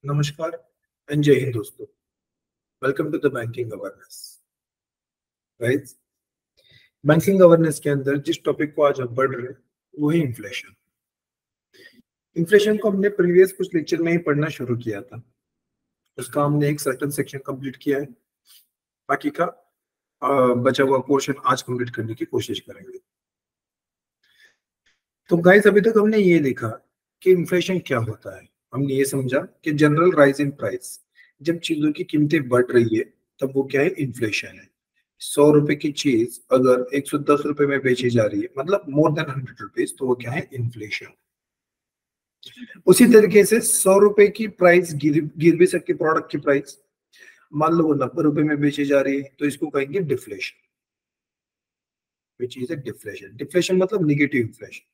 नमस्कार एंड जय हिंद दोस्तों। Welcome to the banking awareness. Guys, banking awareness के अंदर जिस टॉपिक को आज हम पढ़ रहे हैं वो है इन्फ्लेशन। इन्फ्लेशन को हमने प्रीवियस कुछ लेक्चर में ही पढ़ना शुरू किया था। उसका हमने एक सर्टेन सेक्शन कंप्लीट किया है। बाकी का बचा हुआ पोर्शन आज कंप्लीट करने की कोशिश करेंगे। तो गाइस, अभी तक हमने ये देखा कि इन्फ्लेशन क्या होता है। हमने ये समझा कि जनरल राइज इन प्राइस, जब चीजों की कीमतें बढ़ रही है तब वो क्या है, इन्फ्लेशन है। 100 रुपए की चीज अगर 110 रुपए में बेची जा रही है, मतलब मोर देन 100 रुपीज, तो वो क्या है, इन्फ्लेशन। उसी तरीके से 100 रुपए की प्राइस गिर भी सकती, प्रोडक्ट की प्राइस मान लो वो 90 रुपए में बेची जा रही है, तो इसको कहेंगे deflation. Which is a deflation. Deflation मतलब निगेटिव इन्फ्लेशन।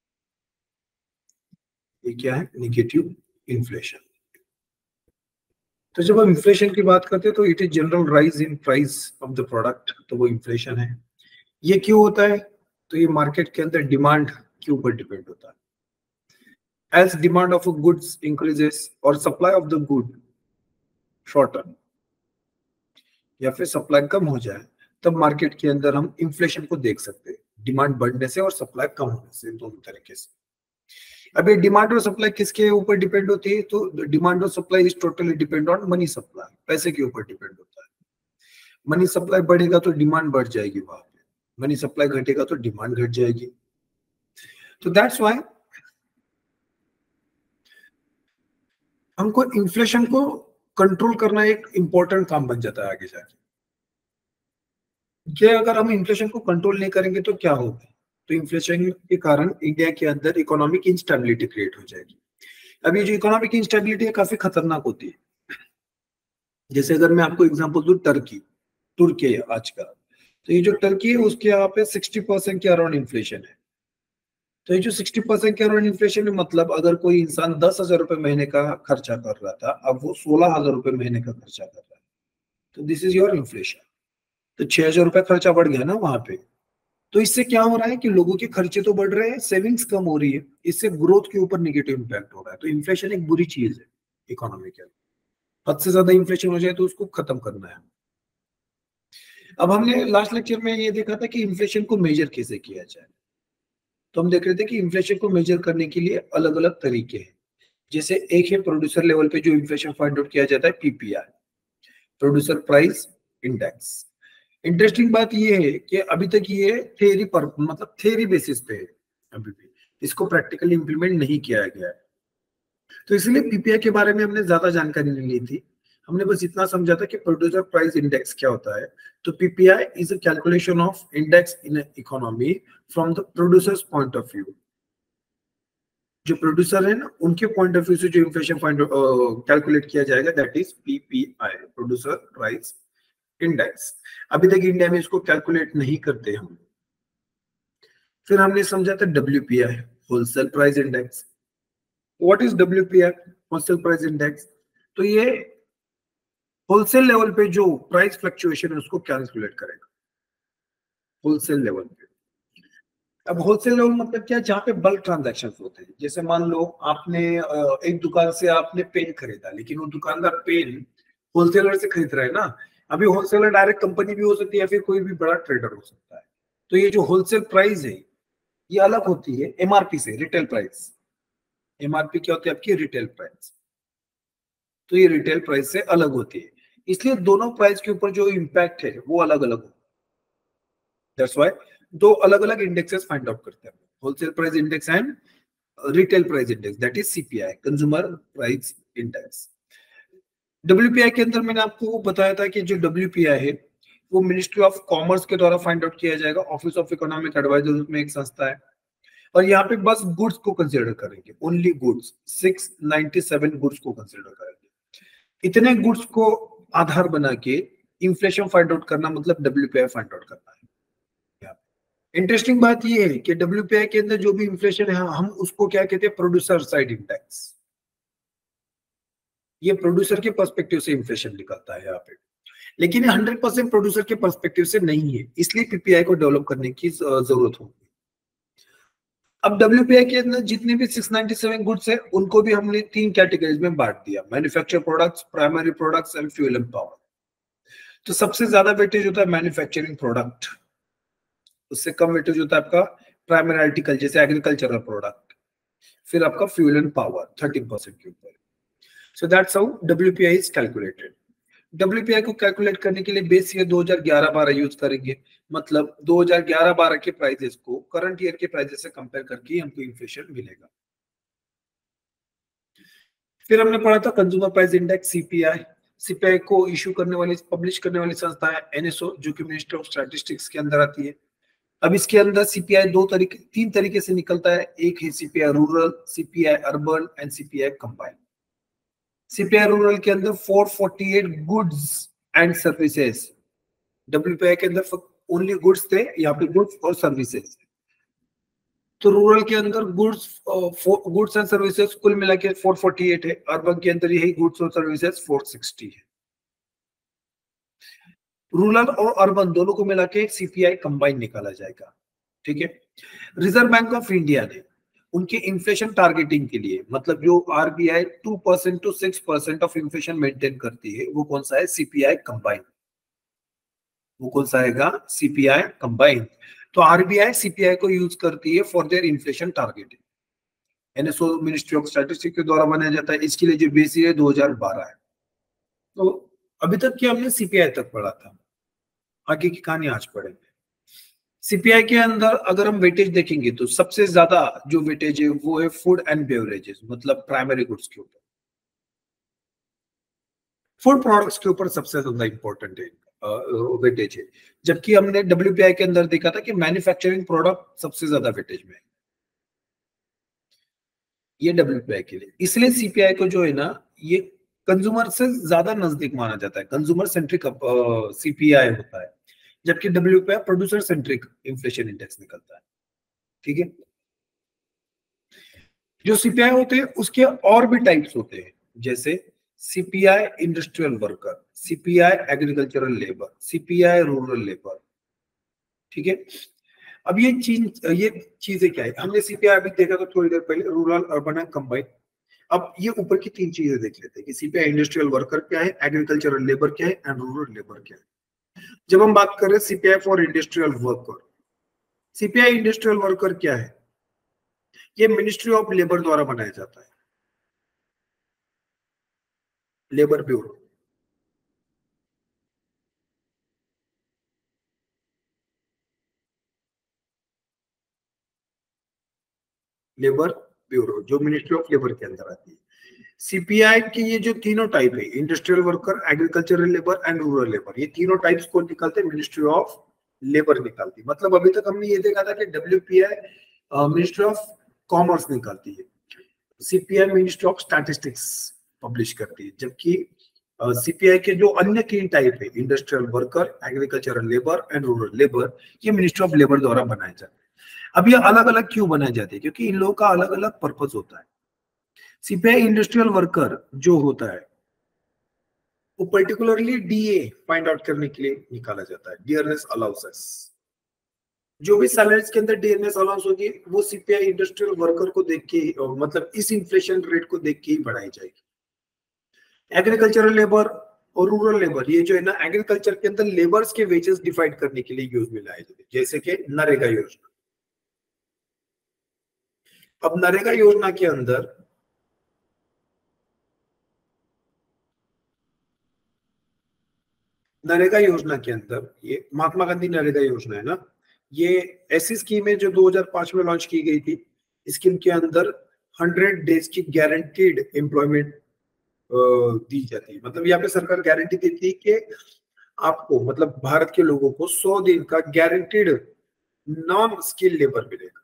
ये क्या है, निगेटिव इन्फ्लेशन। तो जब हम इन्फ्लेशन की बात करते हैं तो it is general rise in price of the product, तो वो इन्फ्लेशन है। ये क्यों होता है? तो ये मार्केट के अंदर डिमांड के ऊपर डिपेंड होता है। As demand of goods increases और supply of the good shorten, या फिर सप्लाई कम हो जाए, तब मार्केट के अंदर हम इन्फ्लेशन को देख सकते हैं। डिमांड बढ़ने से और सप्लाई कम होने से, दोनों तरीके से। अब ये डिमांड और सप्लाई किसके ऊपर डिपेंड होती है? तो डिमांड और supply is totally depend on money supply, पैसे के ऊपर डिपेंड होता है। मनी सप्लाई बढ़ेगा तो डिमांड बढ़ जाएगी वहां पे, मनी सप्लाई घटेगा तो डिमांड घट जाएगी। तो दैट्स व्हाई हमको इन्फ्लेशन को कंट्रोल करना एक इंपॉर्टेंट काम बन जाता है आगे जाके। कि अगर हम इन्फ्लेशन को कंट्रोल नहीं करेंगे तो क्या होगा? तो इन्फ्लेशन के कारण इंडिया के अंदर इकोनॉमिक इंस्टेबिलिटी क्रिएट हो जाएगी। अब ये जो इकोनॉमिक इंस्टेबिलिटी है काफी खतरनाक होती है। जैसे अगर मैं आपको एग्जांपल दूं, तुर्की है आज का, तो ये जो टर्की है उसके यहाँ पे 60% के अराउंड इन्फ्लेशन है। तो ये जो 60% के अराउंड इन्फ्लेशन है, मतलब अगर कोई इंसान 10,000 रुपए महीने का खर्चा कर रहा था, अब वो 16,000 रुपए महीने का खर्चा कर रहा है। तो दिस इज योर इन्फ्लेशन। तो 6,000 रुपए खर्चा बढ़ गया ना वहां पे। तो इससे क्या हो रहा है कि लोगों के खर्चे तो बढ़ रहे हैं, सेविंग्स कम हो रही है, इससे ग्रोथ के ऊपर निगेटिव इंपैक्ट हो रहा है। तो इन्फ्लेशन एक बुरी चीज है इकोनॉमी के अंदर। हद से ज्यादा इन्फ्लेशन हो जाए तो उसको खत्म करना है। अब हमने लास्ट लेक्चर में ये देखा था कि इन्फ्लेशन को मेजर कैसे किया जाए। तो हम देख रहे थे कि इन्फ्लेशन को मेजर करने के लिए अलग अलग तरीके हैं। जैसे एक है प्रोड्यूसर लेवल पे जो इन्फ्लेशन फाइंड आउट किया जाता है, PPI, producer price index. Interesting बात ये है कि अभी तक ये थ्योरी पर, मतलब थ्योरी बेसिस पे है, अभी भी इसको प्रैक्टिकली इंप्लीमेंट नहीं किया गया है। तो इसलिए पीपीआई के बारे में हमने ज्यादा जानकारी नहीं ली थी। हमने बस इतना समझा था कि प्रोड्यूसर प्राइस इंडेक्स क्या होता है। तो PPI is a calculation of index in economy from the producers point of view. जो प्रोड्यूसर है ना, उनके पॉइंट ऑफ व्यू से जो इन्फ्लेशन फाइंड कैलकुलेट किया जाएगा, that is PPI, producer price index. अभी तक इंडिया में इसको कैलकुलेट नहीं करते हम। फिर हमने समझा था WPI, wholesale price index. What is WPI, wholesale price index? तो ये होलसेल लेवल पे जो प्राइस फ्लक्चुएशन है उसको कैलकुलेट करेगा, होलसेल लेवल पे। अब होलसेल लेवल मतलब क्या? जहाँ पे बल्क ट्रांजैक्शंस होते हैं। जैसे मान लो आपने एक दुकान से आपने पेन खरीदा, लेकिन वो दुकानदार पेन होलसेलर से खरीद रहा है ना। अभी होलसेलर डायरेक्ट कंपनी भी हो सकती है या फिर कोई भी बड़ा ट्रेडर हो सकता है। तो ये जो होलसेल प्राइस है ये अलग होती है एमआरपी से, रिटेल प्राइस। एमआरपी क्या होती है आपकी? Retail price. तो ये रिटेल प्राइस से अलग होती है, इसलिए दोनों प्राइस के ऊपर जो इम्पैक्ट है वो अलग अलग होता है। दैट्स व्हाई दो अलग अलग इंडेक्सेस फाइंड आउट करते हैं, wholesale price index and retail price index, that is CPI, consumer price index. WPI के अंदर मैंने आपको बताया था कि जो डब्ल्यूपीआई है वो मिनिस्ट्री ऑफ कॉमर्स के द्वारा फाइंड आउट किया जाएगा। ऑफिस ऑफ इकोनॉमिक एडवाइजर में एक संस्था है, और यहाँ पे बस गुड्स को कंसिडर करेंगे, ओनली गुड्स, 697 गुड्स को कंसिडर करेंगे। इतने गुड्स को आधार बना के इन्फ्लेशन फाइंड आउट करना, मतलब डब्ल्यूपीआई फाइंड आउट करना है। इंटरेस्टिंग बात ये है कि डब्ल्यूपीआई के अंदर जो भी इन्फ्लेशन है हम उसको क्या कहते हैं? Producer side index. ये प्रोड्यूसर के पर्सपेक्टिव से इन्फ्लेशन निकलता है यहाँ पे, लेकिन 100% प्रोड्यूसर के पर्सपेक्टिव से नहीं है, इसलिए पीपीआई को डेवलप करने की जरूरत होगी। अब WPI के अंदर जितने भी 697 गुड्स है उनको भी हमने 3 कैटेगरीज में बांट दिया, manufacture products, primary products and fuel and power. तो सबसे ज्यादा वेटेज होता है मैन्युफैक्चरिंग प्रोडक्ट, उससे कम वेटेज होता है आपका प्राइमरी आर्टिकल जैसे एग्रीकल्चरल प्रोडक्ट, फिर आपका फ्यूल एंड पावर 13% के ऊपर। So that's how WPI is calculated. WPI को कैलकुलेट करने के लिए बेस ईयर 2011-12 यूज करेंगे, मतलब 2011-12 के प्राइसेस को करंट ईयर के प्राइसेस से कंपेयर करके हमको इन्फ्लेशन मिलेगा। फिर हमने पढ़ा था consumer price index CPI। CPI को इशू करने वाली, पब्लिश करने वाली संस्था है NSO, जो कि मिनिस्ट्री ऑफ स्टैटिस्टिक्स के अंदर आती है। अब इसके अंदर CPI तीन तरीके से निकलता है, एक है CPI rural, CPI urban and CPI combined. CPI rural के अंदर 448 गुड्स एंड सर्विसेज, WPI के अंदर ओनली गुड्स थे, यहाँ पे गुड्स और सर्विसेज। तो रूरल के अंदर गुड्स एंड सर्विसेज कुल मिला के 448 है, अर्बन के अंदर यही गुड्स और सर्विसेज 460 है। रूरल और अर्बन दोनों को मिला के CPI कंबाइन निकाला जाएगा, ठीक है। रिजर्व बैंक ऑफ इंडिया ने उनके इन्फ्लेशन टारगेटिंग के लिए, मतलब जो RBI 2% to 6% of inflation maintain करती है, वो कौन सा है? CPI combine. वो कौन सा आएगा? CPI combine. तो RBI CPI को यूज करती है for their inflation targeting. NSO ministry of statistics के द्वारा बनाया जाता है। इसके लिए जो बेस है 2012 है। तो अभी तक की हमने CPI तक पढ़ा था, आगे की कहानी आज पढ़ेंगे। CPI के अंदर अगर हम वेटेज देखेंगे तो सबसे ज्यादा जो वेटेज है वो है फूड एंड बेवरेजेस, मतलब प्राइमरी गुड्स के ऊपर। फूड प्रोडक्ट्स के ऊपर सबसे ज्यादा इंपॉर्टेंट है वेटेज है, जबकि हमने WPI के अंदर देखा था कि मैन्युफैक्चरिंग प्रोडक्ट सबसे ज्यादा वेटेज में है। ये WPI के लिए, इसलिए CPI को जो है ना, ये कंज्यूमर से ज्यादा नजदीक माना जाता है, कंज्यूमर सेंट्रिक CPI होता है, जबकि WPI producer centric inflation index निकलता है, ठीक है। जो CPI होते हैं उसके और भी टाइप्स होते हैं, जैसे CPI industrial worker, CPI agricultural labour, CPI rural labour, ठीक है। अब ये चीजें क्या है? हमने CPI अभी देखा था थोड़ी देर पहले, रूरल अर्बन एंड कंबाइन। अब ये ऊपर की 3 चीजें देख लेते हैं कि CPI इंडस्ट्रियल वर्कर क्या है, एग्रीकल्चरल लेबर क्या है एंड रूरल लेबर क्या है। जब हम बात कर रहे हैं CPI for industrial worker, CPI industrial worker क्या है? ये मिनिस्ट्री ऑफ लेबर द्वारा बनाया जाता है, लेबर ब्यूरो। लेबर ब्यूरो जो मिनिस्ट्री ऑफ लेबर के अंदर आती है। CPI की ये जो तीनों टाइप है, industrial worker, agricultural labour and rural labour, ये तीनों टाइप्स को निकालते मिनिस्ट्री ऑफ लेबर निकालती। मतलब अभी तक हमने ये देखा था कि WPI मिनिस्ट्री ऑफ कॉमर्स निकालती है, CPI ministry of statistics publish करती है, जबकि CPI के जो अन्य 3 टाइप है, industrial worker, agricultural labour and rural labour, ये मिनिस्ट्री ऑफ लेबर द्वारा बनाए जाते हैं। अब ये अलग अलग क्यों बनाए जाते हैं? क्योंकि इन लोगों का अलग अलग पर्पज होता है। CPI इंडस्ट्रियल वर्कर जो होता है वो पर्टिकुलरली DA फाइंड आउट करने के लिए निकाला जाता है, डियरनेस अलाउंसेस। जो भी सैलरीज के अंदर डियरनेस अलाउंस होगी वो CPI इंडस्ट्रियल वर्कर को देख के, मतलब इस इन्फ्लेशन रेट को देख के ही बढ़ाई जाएगी। एग्रीकल्चरल लेबर और रूरल लेबर, ये जो है ना, एग्रीकल्चर के अंदर लेबर्स के वेजेस डिफाइड करने के लिए यूज में लाए जाते हैं, जैसे कि नरेगा योजना। अब नरेगा योजना के अंदर ये महात्मा गांधी नरेगा योजना है ना, ये ऐसी स्कीम है जो 2005 में लॉन्च की गई थी। स्कीम के अंदर 100 डेज की गारंटीड एम्प्लॉयमेंट दी जाती है। मतलब यहाँ पे सरकार गारंटी देती है कि आपको, मतलब भारत के लोगों को 100 दिन का गारंटीड नॉन स्किल्ड लेबर मिलेगा,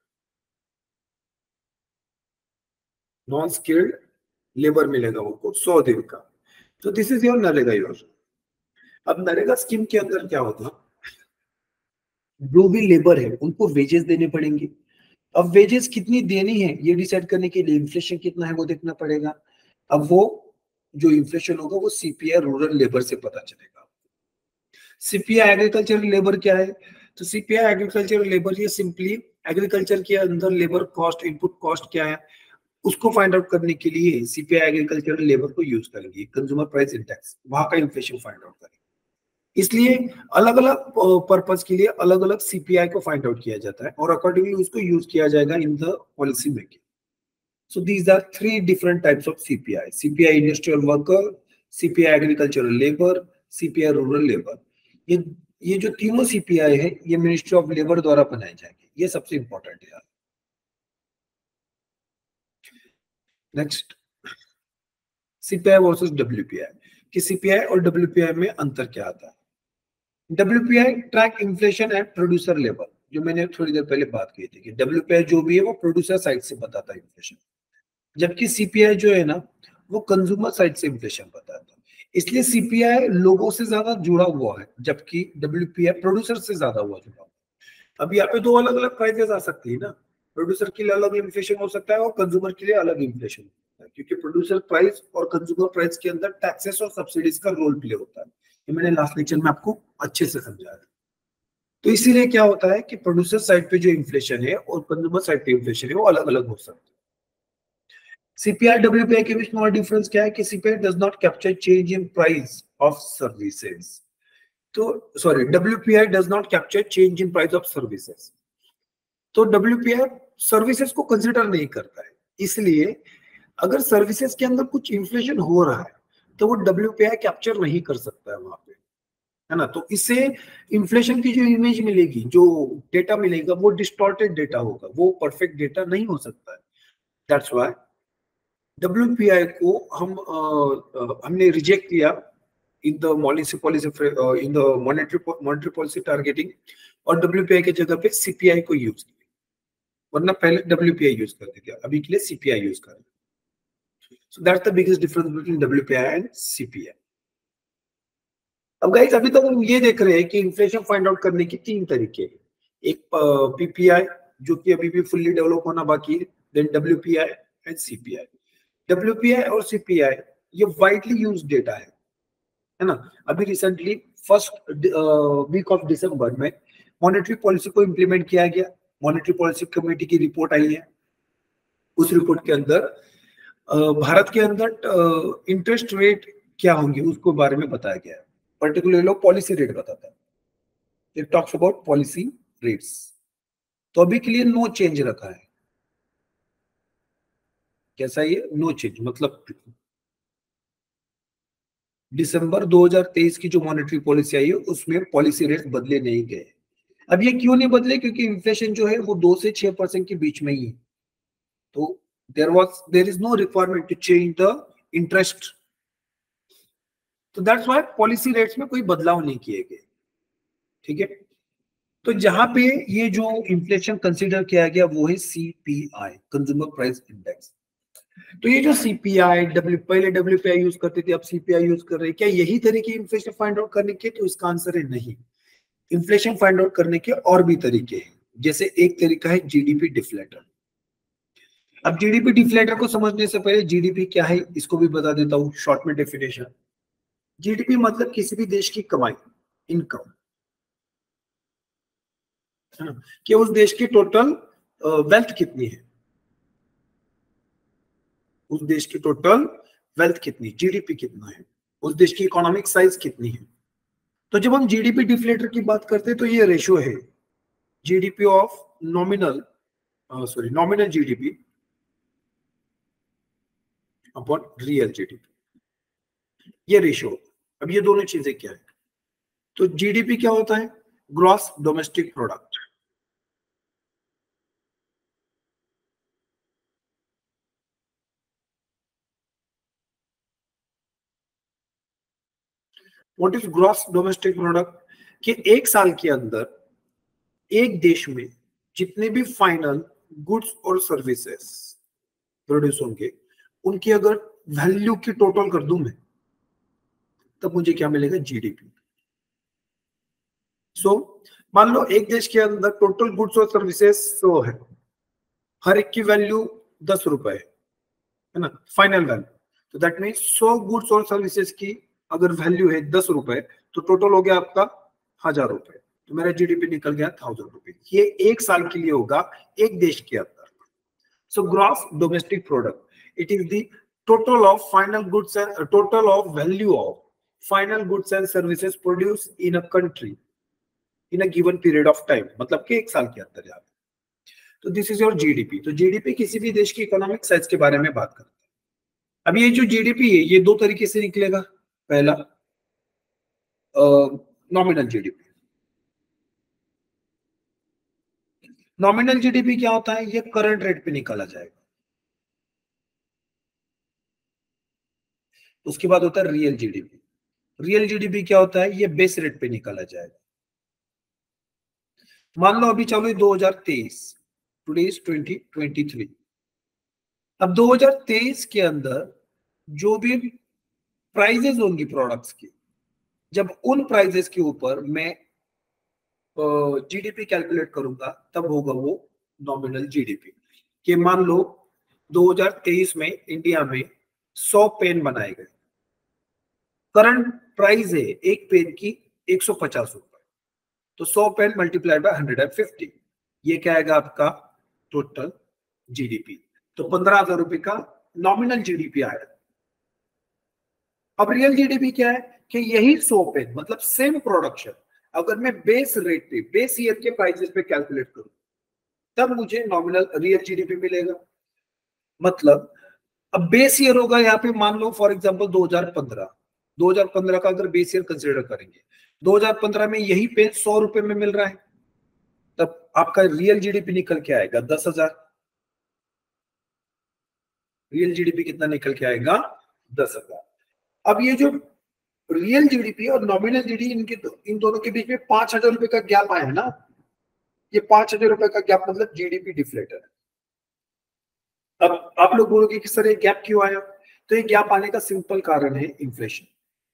नॉन स्किल्ड लेबर मिलेगा उनको 100 दिन का। तो दिस इज योर नरेगा योजना। अब नरेगा स्कीम के अंदर क्या होता, जो भी लेबर है उनको वेजेस देने पड़ेंगे। अब वेजेस कितनी देनी है ये डिसाइड करने के लिए इन्फ्लेशन कितना है वो देखना पड़ेगा। अब वो जो इन्फ्लेशन होगा वो CPI रूरल लेबर से पता चलेगा। CPI एग्रीकल्चरल लेबर क्या है? तो CPI एग्रीकल्चरल लेबर ये सिंपली एग्रीकल्चर के अंदर लेबर कॉस्ट, इनपुट कॉस्ट क्या है, उसको फाइंड आउट करने के लिए सीपीआई एग्रीकल्चर लेबर को यूज करेंगे, कंज्यूमर प्राइस इंडेक्स, वहां का इन्फ्लेशन फाइंड आउट करेंगे। इसलिए अलग अलग पर्पस के लिए अलग अलग सीपीआई को फाइंड आउट किया जाता है और अकॉर्डिंगली उसको यूज किया जाएगा in the policy making. So these are three different types of CPI: CPI industrial worker, CPI agricultural labor, CPI rural labor. ये जो तीनों CPI है ये मिनिस्ट्री ऑफ लेबर द्वारा बनाए जाएंगे, ये सबसे इंपॉर्टेंट है। नेक्स्ट, CPI वर्सेस WPI, कि CPI और WPI में अंतर क्या आता है। WPI track inflation at producer level, जो मैंने थोड़ी देर पहले बात की थी कि WPI जो भी है वो प्रोड्यूसर साइड से बताता है इन्फ्लेशन, जबकि सीपीआई जो है ना वो कंज्यूमर साइड से इन्फ्लेशन बताता है। इसलिए सीपीआई लोगों से ज्यादा जुड़ा हुआ है, जबकि डब्ल्यूपीआई प्रोड्यूसर से ज्यादा हुआ जुड़ा हुआ है। अब यहाँ पे दो अलग अलग प्राइसेस आ सकती है ना, प्रोड्यूसर के लिए अलग इन्फ्लेशन हो सकता है और कंज्यूमर के लिए अलग इन्फ्लेशन हो सकता है, क्योंकि प्रोड्यूसर प्राइस और कंज्यूमर प्राइस के अंदर टैक्सेस और सब्सिडीज का रोल प्ले होता है। ये मैंने लास्ट लेक्चर में आपको अच्छे से समझाया। तो इसीलिए क्या होता है कि प्रोड्यूसर साइड पे जो इन्फ्लेशन है और कंज्यूमर साइड पे इन्फ्लेशन है वो अलग अलग हो सकता है। सीपीआई डब्ल्यूपीआई के बीच में डिफरेंस क्या है कि CPI does not capture change in price of services, तो sorry WPI does not capture change in price of services. तो डब्ल्यूपीआई सर्विसेज को कंसिडर नहीं करता है, इसलिए अगर सर्विसेज के अंदर कुछ इन्फ्लेशन हो रहा है तो वो डब्ल्यूपीआई कैप्चर नहीं कर सकता है वहां पे, है ना। तो इससे इन्फ्लेशन की जो इमेज मिलेगी, जो डेटा मिलेगा वो डिस्टॉर्टेड डेटा होगा, वो परफेक्ट डेटा नहीं हो सकता है। दैट्स व्हाई WPI को हमने रिजेक्ट किया in the monetary policy targeting, और WPI के जगह पे CPI को यूज किया, वरना पहले WPI यूज करते थे, अभी के लिए CPI यूज कर रहे हैं। So that's the biggest difference between WPI and CPI। अब गाइस अभी तक हम ये देख रहे हैं कि इन्फ्लेशन फाइंड आउट करने के तीन तरीके हैं, एक PPI जो कि अभी भी फुल्ली डेवलप होना बाकी है, then WPI and CPI। WPI और CPI ये वाइडली यूज डेटा है ना। अभी recently first week of December में मॉनेटरी पॉलिसी को इंप्लीमेंट किया गया, मॉनेटरी पॉलिसी कमेटी की रिपोर्ट आई है। उस रिपोर्ट के अंदर भारत के अंदर इंटरेस्ट रेट क्या होंगे उसको बारे में बताया गया है, पर्टिकुलरली लोग पॉलिसी रेट बताता है, it talks about policy rates. तो अभी के लिए नो चेंज रखा है, कैसा ये नो चेंज मतलब दिसंबर 2023 की जो मॉनेटरी पॉलिसी आई है उसमें पॉलिसी रेट बदले नहीं गए। अब ये क्यों नहीं बदले, क्योंकि इन्फ्लेशन जो है वो 2 से 6% के बीच में ही है, तो there is no requirement to change the interest, तो दैट्स व्हाई पॉलिसी रेट्स में कोई बदलाव नहीं किए गए, ठीक है। तो जहां पे ये जो इन्फ्लेशन कंसीडर किया गया वो है CPI, कंज्यूमर प्राइस इंडेक्स। तो ये जो CPI पहले WPI यूज करते थे, अब CPI यूज कर रहे हैं, क्या यही तरीके इन्फ्लेशन फाइंड आउट करने के? तो इसका आंसर है नहीं। इन्फ्लेशन फाइंड आउट करने के और भी तरीके हैं, जैसे एक तरीका है GDP डिफ्लेटर। अब GDP डिफ्लेटर को समझने से पहले GDP क्या है इसको भी बता देता हूं शॉर्ट में डेफिनेशन। GDP मतलब किसी भी देश की कमाई, इनकम, कि उस देश की टोटल वेल्थ कितनी है, उस देश की टोटल वेल्थ कितनी, GDP कितना है, उस देश की इकोनॉमिक साइज कितनी है। तो जब हम GDP डिफ्लेटर की बात करते हैं तो ये रेशियो है GDP of nominal GDP upon real GDP, ये रेशियो। अब ये दोनों चीजें क्या है, तो GDP क्या होता है, gross domestic product, what is gross domestic product, कि एक साल के अंदर एक देश में जितने भी फाइनल गुड्स और सर्विसेज प्रोड्यूस होंगे उनकी अगर वैल्यू की टोटल कर दूं मैं, तब मुझे क्या मिलेगा, GDP। सो मान लो एक देश के अंदर टोटल गुड्स और सर्विसेज 100 है, हर एक की वैल्यू 10 रुपए है ना, फाइनल वैल्यू। तो दैट मीन 100 गुड्स और सर्विसेज की अगर वैल्यू है 10 रुपए, तो टोटल हो गया आपका 1000 रुपए। तो मेरा जीडीपी निकल गया 1000 रुपए। ये एक साल के लिए होगा एक देश के अंदर। So gross domestic product, it is the total of final goods and total of value of final goods and services produce in a country in a given period of time, मतलब कि एक साल के अंदर। यहाँ तो दिस इज योर जीडीपी। तो GDP किसी भी देश की इकोनॉमिक साइज के बारे में बात करते हैं। अब ये जो जीडीपी है ये दो तरीके से निकलेगा। पहला नॉमिनल जीडीपी। नॉमिनल जीडीपी क्या होता है? ये करंट रेट पे निकाला जाएगा। उसके बाद होता है रियल जीडीपी। रियल जीडीपी क्या होता है? ये बेस रेट पे निकाला जाएगा। मान लो अभी चलो 2023, टुडे इज 2023। अब 2023 के अंदर जो भी प्राइजेस होंगी प्रोडक्ट्स की, जब उन प्राइजेस के ऊपर मैं जीडीपी कैलकुलेट करूंगा तब होगा वो नॉमिनल जीडीपी। कि मान लो 2023 में इंडिया में 100 पेन बनाए गए, करंट प्राइस है एक पेन की 150 रुपए, तो 100 पेन मल्टीप्लाइड बाय 150, ये क्या आएगा आपका टोटल जीडीपी। तो 15,000 रुपए का नॉमिनल जीडीपी आया। अब रियल जीडीपी क्या है? कि यही 100 पेन मतलब सेम प्रोडक्शन अगर मैं बेस रेट पे बेस ईयर के प्राइसेस पे कैलकुलेट करूं तब मुझे नॉमिनल रियल जीडीपी मिलेगा। मतलब अब बेस ईयर होगा यहाँ पे, मान लो फॉर एग्जांपल 2015 का अगर बेस ईयर कंसीडर करेंगे, 2015 में यही पेन 100 रुपए में मिल रहा है, तब आपका रियल जीडीपी निकल के आएगा 10,000। रियल जीडीपी कितना निकल के आएगा? 10,000। अब ये जो रियल जीडीपी और नॉमिनल जीडीपी इन दोनों के बीच में 5,000 रुपए का गैप आया है ना, ये 5,000 रुपए का गैप मतलब जीडीपी डिफ्लेटर है। अब आप लोग बोलोगे कि सर ये गैप क्यों आया? तो ये गैप आने का सिंपल कारण है इन्फ्लेशन।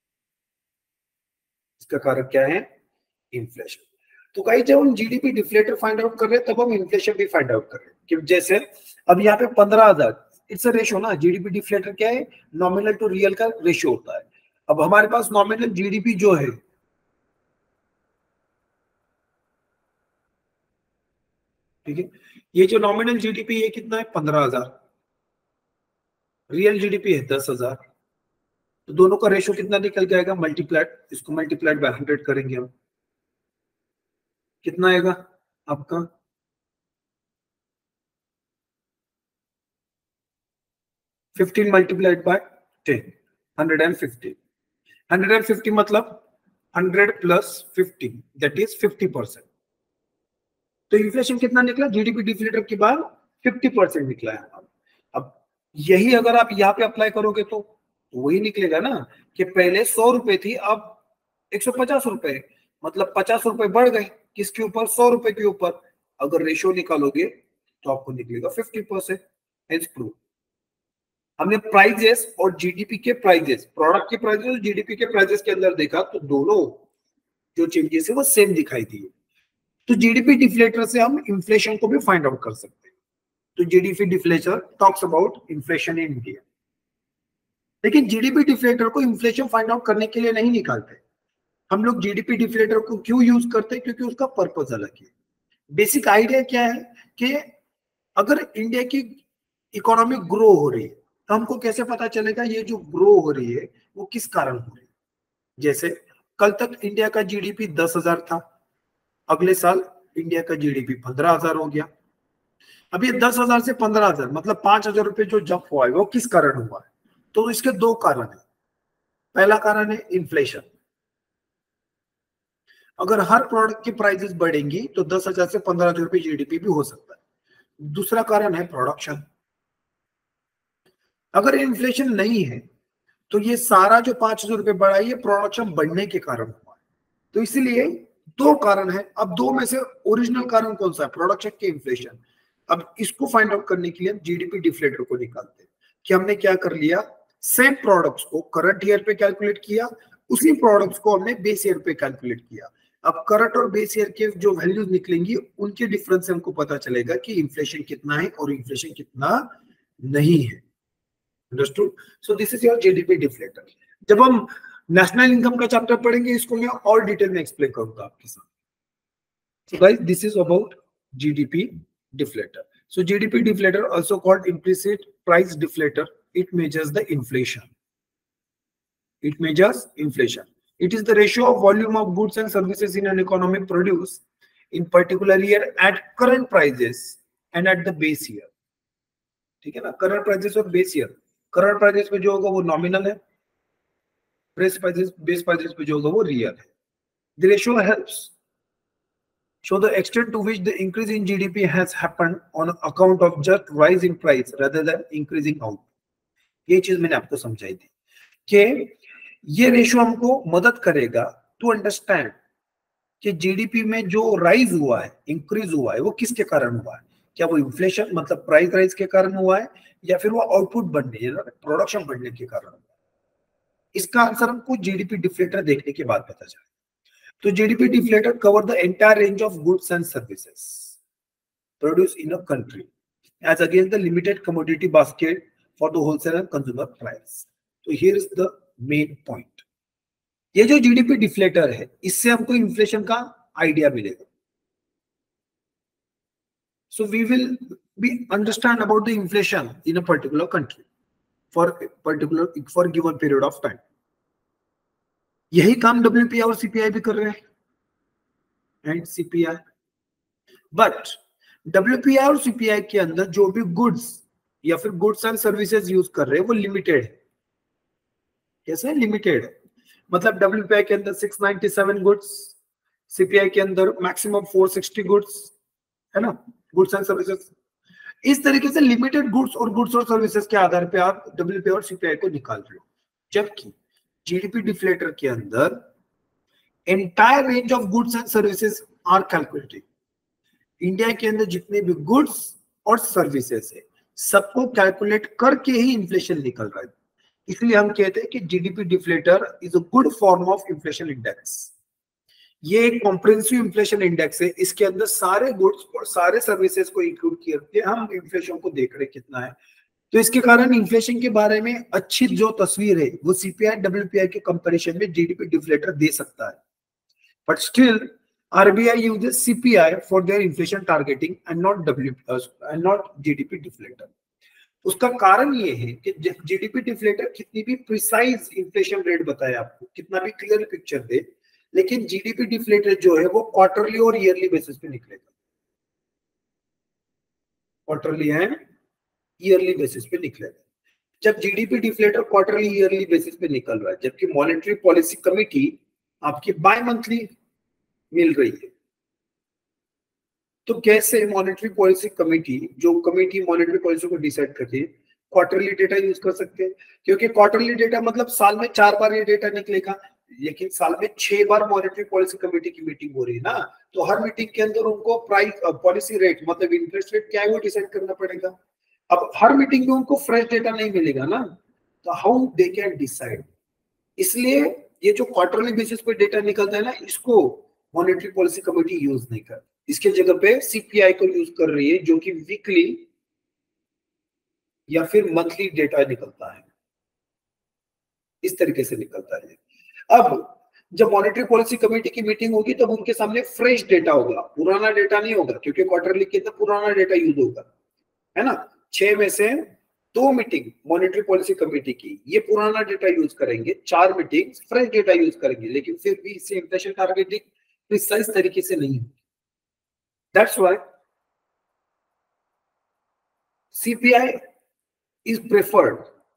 इसका कारण क्या है? इन्फ्लेशन। तो कहीं जब हम जीडीपी डिफ्लेटर फाइंड आउट कर रहे हैं तब हम इन्फ्लेशन भी फाइंड आउट कर रहे हैं कि जैसे अब यहाँ पे 15,000, इट्स अ रेशियो ना। जीडीपी डिफ्लेटर क्या है? नॉमिनल टू रियल का रेशियो होता है। अब हमारे पास नॉमिनल जीडीपी जो है ठीक है, ये जो नॉमिनल जीडीपी है कितना है? 15,000। रियल जीडीपी है 10,000। तो दोनों का रेशियो कितना निकल जाएगा? मल्टीप्लाइड, इसको मल्टीप्लाइड बाय 100 करेंगे हम, कितना आएगा आपका? 15 मल्टीप्लाइड बाय 10, 150। 150 मतलब 100 प्लस 50 दैट इज 50%। तो इन्फ्लेशन कितना निकला जीडीपी डिफ्लेटर के बाद? 50% निकला है। अब यही अगर आप यहाँ पे अप्लाई करोगे तो वही निकलेगा ना कि पहले 100 रुपए थी अब 150 रुपए, मतलब 50 रुपए बढ़ गए। किसके ऊपर? 100 रुपए के ऊपर। अगर रेशियो निकालोगे तो आपको निकलेगा 50%। Hence prove. हमने प्राइजेस और जीडीपी के प्राइजेस, प्रोडक्ट के प्राइजेस और जीडीपी के प्राइजेस के अंदर देखा तो दोनों जो चेंजेस है वो सेम दिखाई दिए। तो जीडीपी डिफ्लेटर से हम इन्फ्लेशन को भी फाइंड आउट कर सकते हैं। तो GDP deflator talks about inflation in India. लेकिन जीडीपी डिफ्लेटर को इन्फ्लेशन फाइंड आउट करने के लिए नहीं निकालते हम लोग। जीडीपी डिफ्लेटर को क्यों यूज करते हैं? क्योंकि उसका पर्पस अलग है। बेसिक आइडिया क्या है कि अगर इंडिया की इकोनॉमी ग्रो हो रही है तो हमको कैसे पता चलेगा ये जो ग्रो हो रही है वो किस कारण हो रही है? जैसे कल तक इंडिया का जीडीपी 10,000 था, अगले साल इंडिया का जीडीपी 15,000 हो गया। अब ये 10,000 से 15,000 मतलब 5,000 रुपए जो जंप हुआ है वो किस कारण हुआ है? तो इसके दो कारण है। पहला कारण है इन्फ्लेशन। अगर हर प्रोडक्ट की प्राइसेस बढ़ेंगी तो 10,000 से 15,000 रुपए जीडीपी भी हो सकता है। दूसरा कारण है प्रोडक्शन। अगर इन्फ्लेशन नहीं है तो ये सारा जो 5,000 रुपए बढ़ा है ये प्रोडक्शन बढ़ने के कारण हुआ है। तो इसीलिए दो कारण है। अब दो में से ओरिजिनल कारण कौन सा है? प्रोडक्शन के इन्फ्लेशन। अब इसको फाइंड आउट करने के लिए हम जीडीपी डिफ्लेटर को निकालते हैं कि हमने क्या कर लिया, सेम प्रोडक्ट्स को करंट ईयर पे कैलकुलेट किया, उसी प्रोडक्ट्स को हमने बेस ईयर पे कैलकुलेट किया। अब करंट और बेस ईयर के जो वैल्यूज निकलेंगी उनके डिफरेंस से हमको पता चलेगा कि इन्फ्लेशन कितना है और इन्फ्लेशन कितना नहीं है। Understood? So this is your GDP deflator. जब हम नेशनल इनकम का चैप्टर पढ़ेंगे इसको मैं और डिटेल में एक्सप्लेन करूंगा आपके साथ। So guys, this is about GDP deflator. So GDP deflator, also called implicit price deflator, it measures the inflation. It measures inflation. It is the ratio of volume of goods and services in an economy produced in particular year at current prices and at the base year. ठीक है ना, current prices और base year. Current prices पे जो होगा वो nominal है, base prices पे जो होगा वो रियल है. The ratio helps show the extent to which the increase in GDP has happened on account of just rise in price rather than increasing output. ये चीज मैंने आपको समझाई थी कि ये रेशियो हमको मदद करेगा टू अंडरस्टैंड कि जीडीपी में जो राइज हुआ है, इंक्रीज हुआ है, वो किसके कारण हुआ है. क्या वो इन्फ्लेशन मतलब प्राइस राइज के कारण हुआ है या फिर वो आउटपुट बढ़ने, प्रोडक्शन बढ़ने के कारण हुआ है. इसका आंसर हमको जीडीपी डिफ्लेटर देखने के बाद पता चला. तो GDP deflator cover the entire range of goods and services produce in a country as against the limited commodity basket for the wholesale and consumer price. तो here is the main point. ये जो GDP deflator है, इससे हमको inflation का idea मिलेगा. So we will be understand about the inflation in a particular country for given period of time. यही काम WPI और CPI भी कर रहे हैं, एंड CPI. बट WPI और CPI के अंदर जो भी गुड्स या फिर गुड्स एंड सर्विसेज यूज कर रहे हैं वो लिमिटेड है. कैसे लिमिटेड है? मतलब WPI के अंदर 697 गुड्स, CPI के अंदर मैक्सिमम 460 गुड्स है ना, गुड्स एंड सर्विसेज. इस तरीके से लिमिटेड गुड्स और सर्विसेज के आधार पे आप WPI और CPI को निकाल रहे हो. जबकि जीडीपी डिफ्लेटर के अंदर entire range of goods and services are calculated. India के अंदर जितने भी गुड्स और सर्विसेज है सबको कैलकुलेट करके ही इन्फ्लेशन निकल रहा है. इसलिए हम कहते हैं कि GDP deflator is a good form of inflation index. ये एक कॉम्प्रिहेंसिव इन्फ्लेशन इंडेक्स है. इसके अंदर सारे गुड्स और सारे सर्विसेज को इंक्लूड करके हम इन्फ्लेशन को देख रहे कितना है. तो इसके कारण इन्फ्लेशन के बारे में अच्छी जो तस्वीर है वो सीपीआई WPI के कंपैरिजन में जीडीपी डिफ्लेटर दे सकता है. But still RBI uses CPI for their inflation targeting and not GDP deflator. उसका कारण ये है कि जीडीपी डिफ्लेटर कितनी भी प्रिसाइज इन्फ्लेशन रेट बताए आपको, कितना भी क्लियर पिक्चर दे, लेकिन जीडीपी डिफ्लेटर जो है वो क्वार्टरली और ईयरली बेसिस पे निकलेगा. क्वार्टरली एंड ईयरली बेसिस पे निकलेगा. जब GDP deflator quarterly yearly basis पे निकल रहा है, जबकि मॉनेटरी पॉलिसी कमिटी आपकी बाय मंथली मिल रही है, तो कैसे मॉनेटरी पॉलिसी कमिटी, जो कमिटी मॉनेटरी पॉलिसी को डिसाइड करती है, क्वार्टरली डेटा यूज कर सकते हैं? क्योंकि क्वार्टरली डेटा मतलब साल में 4 बार ये डेटा निकलेगा, लेकिन साल में 6 बार मॉनेटरी पॉलिसी कमेटी की मीटिंग हो रही है ना. तो हर मीटिंग के अंदर उनको प्राइस पॉलिसी रेट मतलब इंटरेस्ट रेट क्या है वो डिसाइड करना पड़ेगा. अब हर मीटिंग में उनको फ्रेश डेटा नहीं मिलेगा ना, तो हाउ दे कैन डिसाइड. इसलिए ये जो क्वार्टरली बेसिस पे डेटा निकलता है ना, इसको मॉनेटरी पॉलिसी कमेटी यूज नहीं कर. इसके जगह पे CPI को यूज कर रही है, जो कि वीकली या फिर मंथली डेटा निकलता है. इस तरीके से निकलता है. अब जब मॉनेटरी पॉलिसी कमेटी की मीटिंग होगी तब उनके सामने फ्रेश डेटा होगा, पुराना डेटा नहीं होगा, क्योंकि क्वार्टरली के अंदर पुराना डेटा यूज होगा, है ना. 6 में से 2 मीटिंग मॉनेटरी पॉलिसी कमेटी की ये पुराना डेटा यूज करेंगे, 4 मीटिंग फ्रेश डेटा यूज करेंगे, लेकिन फिर भी इससे इन्फ्लेशन टारगेटिंग प्रिसाइज तरीके से नहीं. That's why CPI is preferred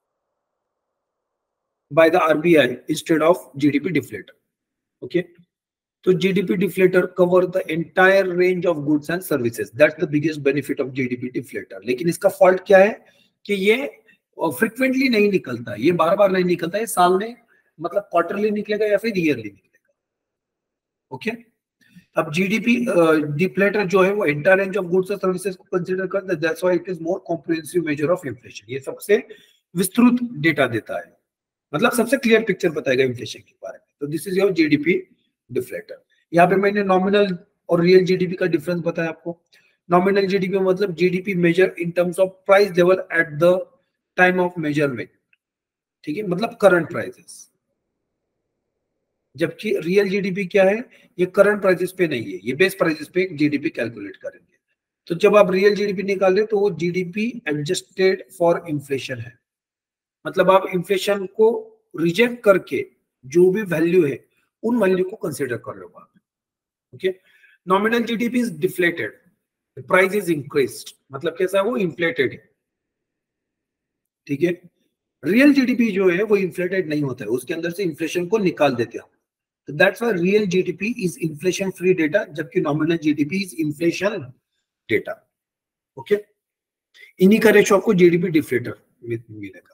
by the RBI instead of GDP deflator. Okay, so GDP deflator cover the entire range of goods and services. That's the biggest benefit of GDP deflator. लेकिन इसका fault क्या है कि ये frequently नहीं निकलता, ये बार-बार नहीं निकलता है. साल में मतलब क्वार्टरली निकलेगा या फिर ईयरली निकलेगा. ओके, अब जीडीपी डिफ्लेटर जो है वो एंटायर रेंज ऑफ गुड्स और सर्विसेज को कंसीडर करता है. That's why it is more comprehensive measure of inflation. ये सबसे विस्तृत डेटा देता है, मतलब सबसे क्लियर पिक्चर बताएगा इन्फ्लेशन के बारे में. तो this is your GDP deflator. यहाँ पे मैंने नॉमिनल और रियल जीडीपी का डिफरेंस बताया आपको. नॉमिनल जीडीपी मतलब GDP measure in terms of price level at the time of measurement. ठीक है, मतलब करंट प्राइसेस. जबकि रियल जीडीपी क्या है, ये करंट प्राइसेस पे नहीं है, ये बेस प्राइसेस पे जीडीपी कैलकुलेट करेंगे। तो जब आप रियल जीडीपी निकाल रहे तो वो जीडीपी एडजस्टेड फॉर इन्फ्लेशन है, मतलब आप इन्फ्लेशन को रिजेक्ट करके जो भी वैल्यू है उन वैल्यू को कंसिडर कर लो आप। Okay, nominal GDP is deflated, price is increased, मतलब कैसा है, वो इन्फ्लेटेड है। ठीक है, रियल जीडीपी जो है वो इन्फ्लेटेड नहीं होता है, उसके अंदर से इन्फ्लेशन को निकाल देते हैं। तो that's why real GDP is inflation free data, जबकि nominal GDP is inflation data. Okay, इन्हीं का रेशो आपको जीडीपी डिफ्लेटर मिलेगा।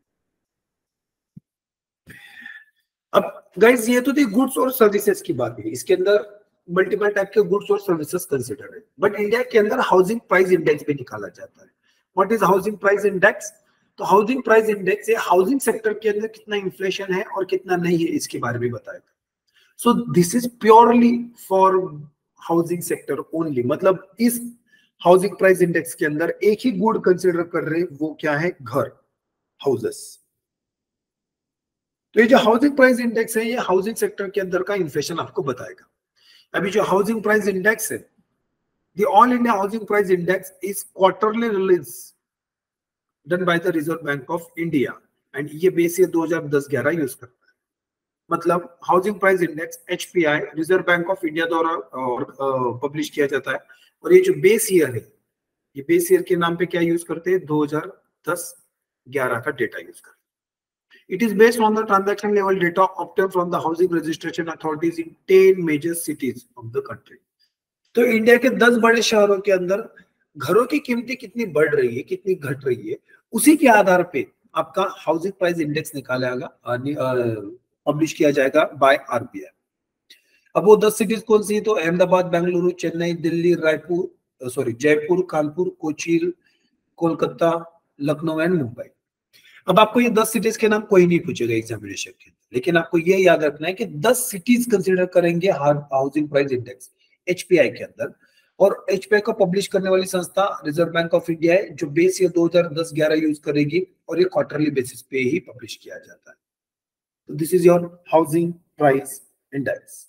अब गाइस ये तो थी गुड्स और सर्विसेज की बात है, इसके अंदर मल्टीपल टाइप के गुड्स और सर्विसेज कंसिडर है। बट इंडिया के अंदर हाउसिंग प्राइस इंडेक्स भी निकाला जाता है। What is housing price index? तो हाउसिंग प्राइस इंडेक्स ये हाउसिंग सेक्टर के अंदर कितना इन्फ्लेशन है और कितना नहीं है इसके बारे में बताएगा। So this is purely for housing sector only, मतलब इस हाउसिंग प्राइस इंडेक्स के अंदर एक ही गुड कंसिडर कर रहे हैं, वो क्या है, घर, हाउसेस। तो ये जो हाउसिंग प्राइस इंडेक्स है ये हाउसिंग सेक्टर के अंदर का इन्फ्लेशन आपको बताएगा। अभी जो हाउसिंग प्राइस इंडेक्स है, the all India housing price index is quarterly release done by the Reserve Bank of India and ये बेस ईयर 2010-11 यूज करता है। मतलब housing price index HPI Reserve Bank of India द्वारा publish किया जाता है, और ये जो बेस ईयर है, ये बेस ईयर के नाम पे क्या यूज करते हैं, 2010-11 का डेटा यूज करते हैं। It is based on the transaction level data obtained from the housing registration authorities in 10 major cities of the country. तो इंडिया के 10 बड़े शहरों के अंदर घरों की कीमतें कितनी बढ़ रही है, कितनी घट रही है, उसी के आधार पे आपका हाउसिंग प्राइस इंडेक्स निकालेगा, पब्लिश किया जाएगा बाय आरबीआई। अब वो 10 सिटीज कौन सी है, तो अहमदाबाद, बेंगलुरु, चेन्नई, दिल्ली, रायपुर, सॉरी जयपुर, कानपुर, कोची, कोलकाता, लखनऊ एंड मुंबई। अब आपको ये 10 सिटीज के नाम कोई नहीं पूछेगा एग्जामिनेशन के अंदर, लेकिन आपको ये याद रखना है कि 10 सिटीज कंसीडर करेंगे हाउसिंग प्राइस इंडेक्स एचपीआई के अंदर, और एचपीआई को पब्लिश करने वाली संस्था रिजर्व बैंक ऑफ इंडिया है, जो बेस ईयर 2010-11 यूज करेगी, और ये क्वार्टरली बेसिस पे ही पब्लिश किया जाता है। तो this is your housing price index.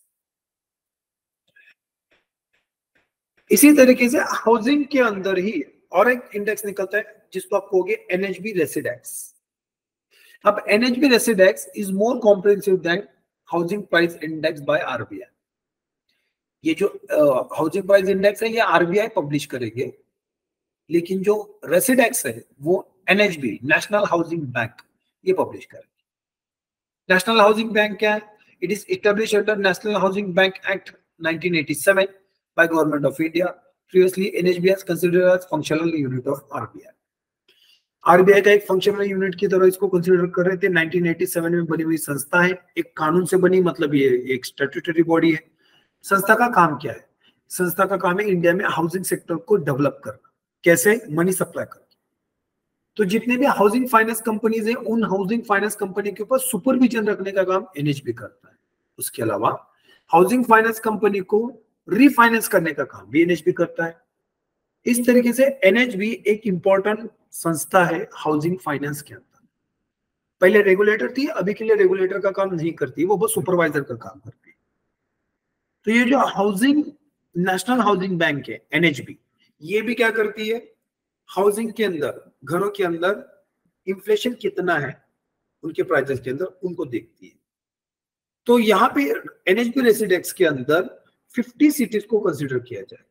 इसी तरीके से हाउसिंग के अंदर ही और एक इंडेक्स निकलता है जिसको आप कहोगे एनएचबी रेसिडेक्स। अब NHB Residex is more comprehensive than housing price index by RBI. ये जो हाउसिंग प्राइस इंडेक्स है ये आरबीआई पब्लिश करेंगे, लेकिन जो रेसिडेक्स है वो एनएचबी, नेशनल हाउसिंग बैंक, ये पब्लिश करेंगे। नेशनल हाउसिंग बैंक क्या है? It is established under National Housing Bank Act 1987 by government of India. Previously, NHB has considered as functional unit of RBI. RBI का एक functional unit की तरह इसको consider कर रहे थे। 1987 में बनी हुई संस्था है, एक कानून से बनी, मतलब ये एक स्टैट्यूटरी बॉडी है। संस्था का काम क्या है? संस्था का काम है इंडिया में हाउसिंग सेक्टर को डेवलप करना। कैसे? मनी सप्लाई करके। तो जितने भी हाउसिंग फाइनेंस कंपनीज है, उन हाउसिंग फाइनेंस कंपनी के ऊपर सुपरविजन रखने का काम एनएचबी करता है। उसके अलावा हाउसिंग फाइनेंस कंपनी को रीफाइनेंस करने का काम भी एनएचबी करता है। इस तरीके से एनएचबी एक इंपॉर्टेंट संस्था है हाउसिंग फाइनेंस के अंदर। पहले रेगुलेटर थी, अभी के लिए रेगुलेटर का काम नहीं करती, वो बस सुपरवाइजर का काम करती है। तो ये जो हाउसिंग नेशनल हाउसिंग बैंक है एनएचबी, ये भी क्या करती है, हाउसिंग के अंदर, घरों के अंदर इन्फ्लेशन कितना है उनके प्राइसेस के अंदर, उनको देखती है। तो यहाँ पे एनएचबी रेसिडेक्स के अंदर 50 सिटीज को कंसीडर किया जाएगा,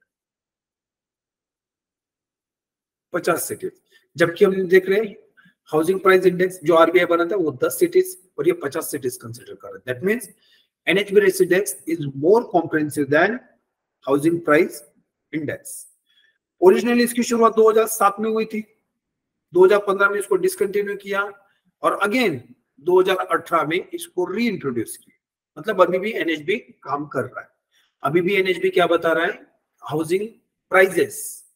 50 सिटीज, जबकि हम देख रहे हैं हाउसिंग प्राइस इंडेक्स जो आरबीआई बनाता है वो 10 सिटीज और ये 50 सिटीज कंसीडर कर रहा है। That means NHB Residex is more comprehensive than housing price index. Originally इसकी शुरुआत 2007 में हुई थी, 2015 में इसको डिसकंटिन्यू किया, और अगेन 2018 में इसको री इंट्रोड्यूस किया। मतलब अभी भी एनएचबी काम कर रहा है। अभी भी एनएचबी क्या बता रहा है, housing prices,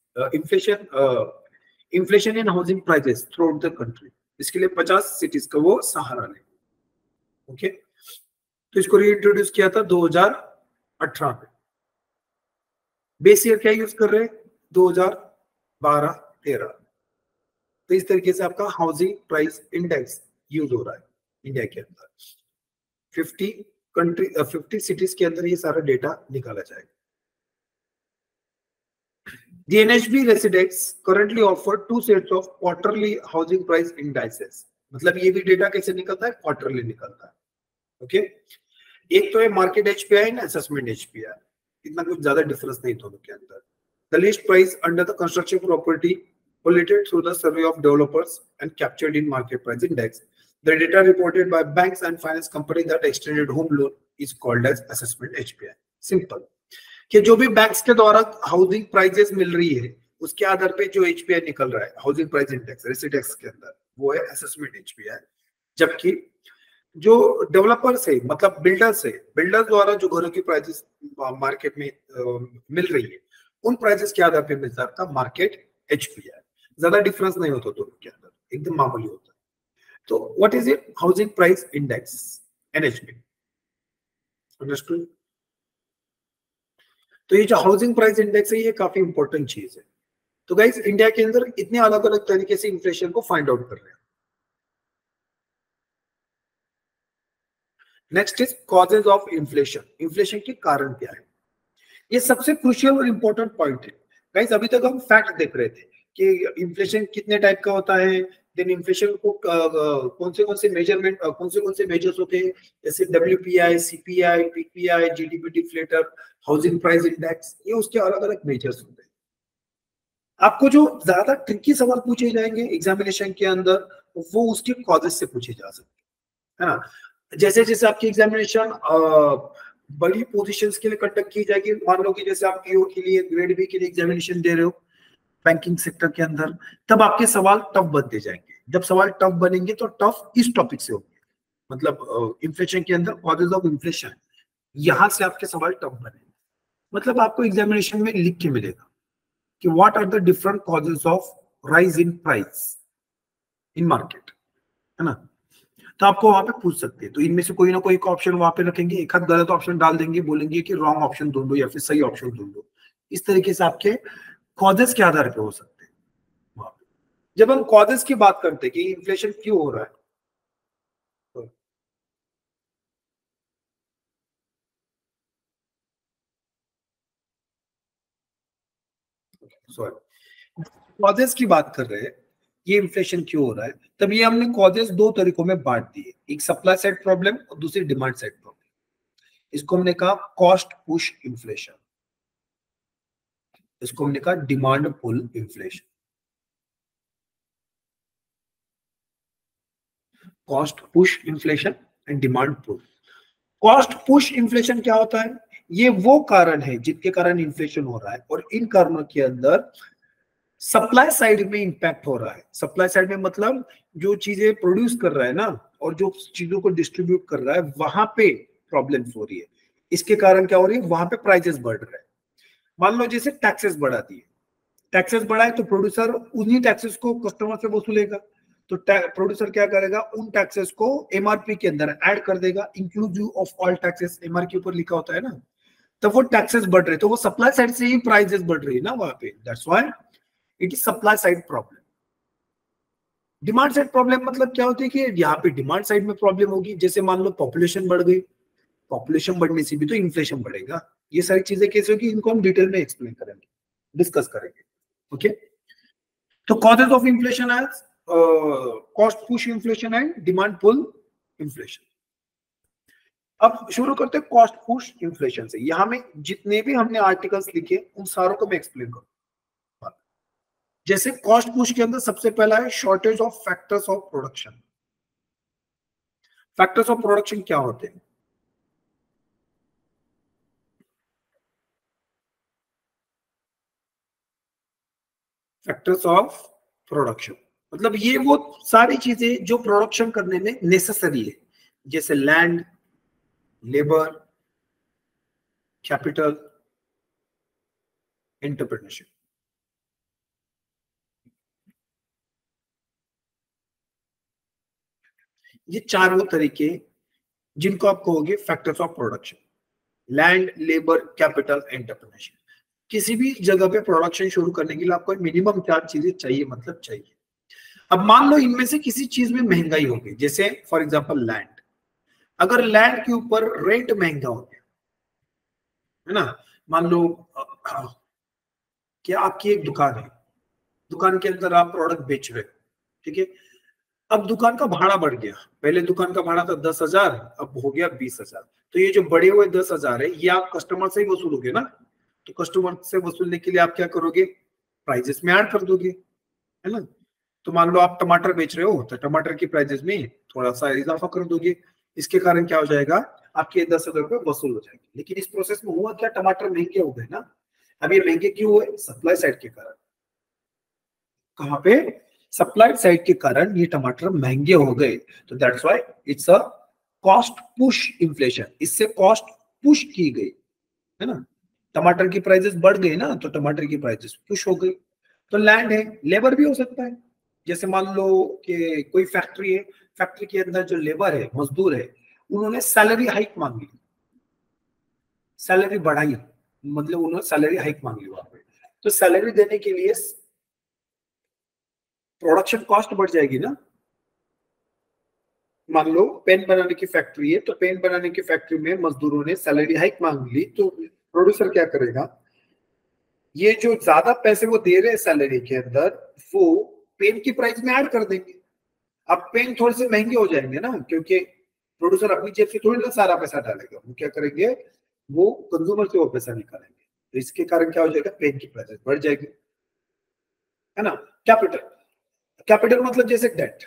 inflation in housing prices throughout the country, इसके लिए 50 सिटीज का वो सहारा ले। ओके, तो इसको रीइंट्रोड्यूस किया था 2018 में। बेस ईयर क्या यूज कर रहे हैं, 2012-13। तो इस तरीके से आपका हाउसिंग प्राइस इंडेक्स यूज हो रहा है इंडिया के अंदर। 50 कंट्री 50 सिटीज के अंदर ये सारा डेटा निकाला जाएगा। The NHB residents currently offer two sets of quarterly housing price indices. मतलब ये भी डेटा कैसे निकलता है, क्वार्टरली निकलता है। ओके, एक तो है market HPI and assessment HPI, इतना कुछ ज्यादा डिफरेंस नहीं दोनों के अंदर। The list price under the construction property collated through the survey of developers and captured in market price index. The data reported by banks and finance companies that extended home loan is called as assessment HPI. Simple कि जो भी banks के द्वारा housing prices मिल रही है उसके आधार पे जो HPI निकल रहा है, हाउसिंग प्राइस इंडेक्स रेसिडेक्स के अंदर, वो है असेसमेंट HPI। जबकि जो डेवलपर्स है, मतलब बिल्डर्स है, बिल्डर्स द्वारा जो घरों की प्राइसेस मार्केट में मिल रही है, उन प्राइसेस के आधार पे मिलता था मार्केट HPI। ज्यादा डिफरेंस नहीं होता दोनों के अंदर, एकदम मामूली होता है। तो what is it, housing price index, NHB, understood. तो ये जो हाउसिंग प्राइस इंडेक्स है ये काफी इंपॉर्टेंट चीज है। तो गाइस इंडिया के अंदर इतने अलग अलग तरीके से इन्फ्लेशन को फाइंड आउट कर रहे हैं। Next is causes of inflation, inflation के कारण क्या है, ये सबसे क्रूशियल और इंपॉर्टेंट पॉइंट है। गाइस अभी तक हम फैक्ट देख रहे थे कि इन्फ्लेशन कितने टाइप का होता है, देन इन्फ्लेशन को कौन से मेजरमेंट, कौन से मेजर्स होते हैं, जैसे WPI, CPI, PPI, GDP deflator, housing price index, ये उसके अलग अलग मेजर्स होते हैं। आपको जो ज्यादा ट्रिकी सवाल पूछे जाएंगे एग्जामिनेशन के अंदर वो उसके कॉजेस से पूछे जा सकते हैं, है ना। जैसे जैसे आपकी एग्जामिनेशन बड़ी पोजीशंस के लिए कंडक्ट की जाएगी, मान लो कि जैसे आप PO के लिए, ग्रेड B के लिए एग्जामिनेशन दे रहे हो बैंकिंग सेक्टर के अंदर, तब आपके सवाल टफ बनते जाएंगे। जब सवाल टफ बनेंगे तो टफ इस टॉपिक से होंगे, मतलब इन्फ्लेशन के अंदर कॉजेज ऑफ इन्फ्लेशन, यहां से आपके सवाल टफ बनेंगे। मतलब आपको एग्जामिनेशन में लिख के मिलेगा कि what are the different causes of rise in price in market, है ना। तो आपको वहां पे पूछ सकते हैं, तो इनमें से कोई ना कोई ऑप्शन वहां पे रखेंगे, एक आध गलत ऑप्शन डाल देंगे, बोलेंगे कि रॉन्ग ऑप्शन ढूंढो या फिर सही ऑप्शन ढूंढो। इस तरीके से आपके कॉजेस के आधार पे हो सकते हैं। जब हम कॉजेस की बात करते हैं कि इन्फ्लेशन क्यों हो रहा है, सॉरी, कॉजेस की बात कर रहे हैं, ये इन्फ्लेशन क्यों हो रहा है, तब ये हमने कॉजेस दो तरीकों में बांट दिए, एक सप्लाई साइड प्रॉब्लम और दूसरी डिमांड साइड प्रॉब्लम। इसको हमने कहा कॉस्ट पुश इन्फ्लेशन, इसको हमने कहा demand pull inflation. Cost push inflation and demand pull. Cost push inflation क्या होता है, ये वो कारण है जिनके कारण इन्फ्लेशन हो रहा है, और इन कारणों के अंदर सप्लाई साइड में इंपैक्ट हो रहा है। सप्लाई साइड में मतलब जो चीजें प्रोड्यूस कर रहा है ना, और जो चीजों को डिस्ट्रीब्यूट कर रहा है, वहां पे प्रॉब्लम्स हो रही है। इसके कारण क्या हो रही है, वहां पे प्राइसेस बढ़ रहे हैं। मान लो जैसे टैक्सेस बढ़ा दिए, टैक्सेस बढ़ाए तो प्रोड्यूसर उन्हीं टैक्सेस को कस्टमर से वसूलेगा, तो प्रोड्यूसर क्या करेगा, उन टैक्सेस को MRP के अंदर ऐड कर देगा, inclusive of all taxes, MRP ऊपर लिखा होता है ना, तो वो टैक्सेस बढ़ रहे, तो वो सप्लाई साइड से ही प्राइसेस बढ़ रही है ना वहां पे, that's why it is supply side problem. Demand side problem मतलब क्या होती है कि यहाँ पे डिमांड साइड में प्रॉब्लम होगी, जैसे मान लो पॉपुलेशन बढ़ गई, पॉपुलेशन बढ़ने से भी तो इन्फ्लेशन बढ़ेगा। ये सारी चीजें कैसे होगी, इनको हम डिटेल में एक्सप्लेन करेंगे, डिस्कस करेंगे। ओके, तो causes of inflation as cost push inflation and demand pull inflation. अब शुरू करते हैं कॉस्ट पुश इन्फ्लेशन से। यहां में जितने भी हमने आर्टिकल्स लिखे उन सारों को मैं एक्सप्लेन करूंगा। जैसे कॉस्ट पुश के अंदर सबसे पहला है shortage of factors of production. Factors of production क्या होते हैं, फैक्टर्स ऑफ प्रोडक्शन मतलब ये वो सारी चीजें जो प्रोडक्शन करने में नेसेसरी है, जैसे लैंड, लेबर, कैपिटल, एंटरप्रेन्योरशिप। ये चारों तरीके जिनको आप कहोगे factors of production, land, labour, capital, entrepreneurship. किसी भी जगह पे प्रोडक्शन शुरू करने के लिए आपको मिनिमम चार चीजें चाहिए, मतलब चाहिए। अब मान लो इनमें से किसी चीज में महंगाई हो गई, जैसे फॉर एग्जांपल लैंड, अगर लैंड के ऊपर रेंट महंगा हो गया है ना, मान लो कि आपकी एक दुकान है, दुकान के अंदर आप प्रोडक्ट बेच रहे हो, ठीक है। अब दुकान का भाड़ा बढ़ गया, पहले दुकान का भाड़ा था 10,000, अब हो गया 20,000। तो ये जो बढ़े हुए 10,000 है ये आप कस्टमर से ही वसूलोगे ना, तो कस्टमर से वसूलने के लिए आप क्या करोगे, प्राइजेस में ऐड कर दोगे, है ना। तो मान लो आप टमाटर बेच रहे हो तो टमाटर की प्राइजेस में थोड़ा सा इजाफा कर दोगे, इसके कारण क्या हो जाएगा, आपके 10,000 रुपए वसूल हो जाएंगे। लेकिन इस प्रोसेस में हुआ क्या, टमाटर महंगे हो गए ना। अब ये महंगे क्यों हुए, सप्लाई साइड के कारण। कहां पे, सप्लाई साइड के कारण ये टमाटर महंगे हो गए। तो that's why it's a cost push inflation, इससे कॉस्ट पुश की गई, है ना। टमाटर की प्राइसेस बढ़ गई ना, तो टमाटर की प्राइसेस पुश हो गई। तो लैंड है, लेबर भी हो सकता है। जैसे मान लो कि कोई फैक्ट्री है, फैक्ट्री के अंदर जो लेबर है, मजदूर है, उन्होंने सैलरी हाइक मांगी, सैलरी बढ़ाई, मतलब उन्होंने सैलरी हाइक मांगी वहां पे। तो सैलरी देने के लिए प्रोडक्शन कॉस्ट बढ़ जाएगी ना। मान लो पेन बनाने की फैक्ट्री है, तो पेन बनाने की फैक्ट्री में मजदूरों ने सैलरी हाइक मांग ली, तो प्रोड्यूसर क्या करेगा, ये जो ज्यादा पैसे वो दे रहे हैं सैलरी के अंदर, वो पेन की प्राइस में ऐड कर देंगे। अब पेन थोड़े से महंगे हो जाएंगे ना, क्योंकि प्रोड्यूसर अपनी जेब से थोड़ी ना सारा पैसा डालेगा, वो क्या करेंगे, वो कंज्यूमर से वो पैसा निकालेंगे। तो इसके कारण क्या हो जाएगा, पेन की प्राइस बढ़ जाएगी, है ना। कैपिटल, कैपिटल मतलब जैसे डेट।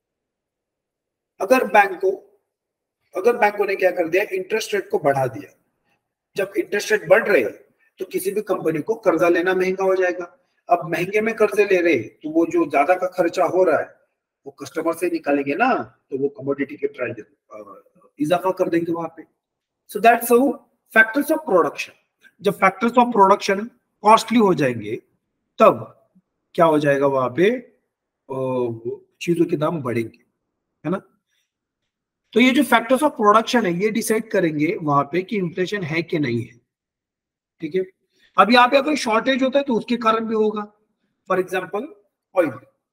अगर बैंक को, अगर बैंकों ने क्या कर दिया, इंटरेस्ट रेट को बढ़ा दिया, जब इंटरेस्ट रेट बढ़ रहे हैं तो किसी भी कंपनी को कर्जा लेना महंगा हो जाएगा। अब महंगे में कर्जे ले रहे तो वो जो ज्यादा का खर्चा हो रहा है वो कस्टमर से निकालेंगे ना, तो वो कमोडिटी के प्राइस इजाफा कर देंगे वहां पे। So that's how factors of production, जब फैक्टर्स ऑफ प्रोडक्शन कॉस्टली हो जाएंगे तब क्या हो जाएगा, वहां पे चीजों के दाम बढ़ेंगे, है ना। तो ये जो फैक्टर्स ऑफ प्रोडक्शन है ये डिसाइड करेंगे वहां पे कि इन्फ्लेशन है कि नहीं है, ठीक है। अब यहाँ पे अगर शॉर्टेज होता है तो उसके कारण भी होगा। For example oil,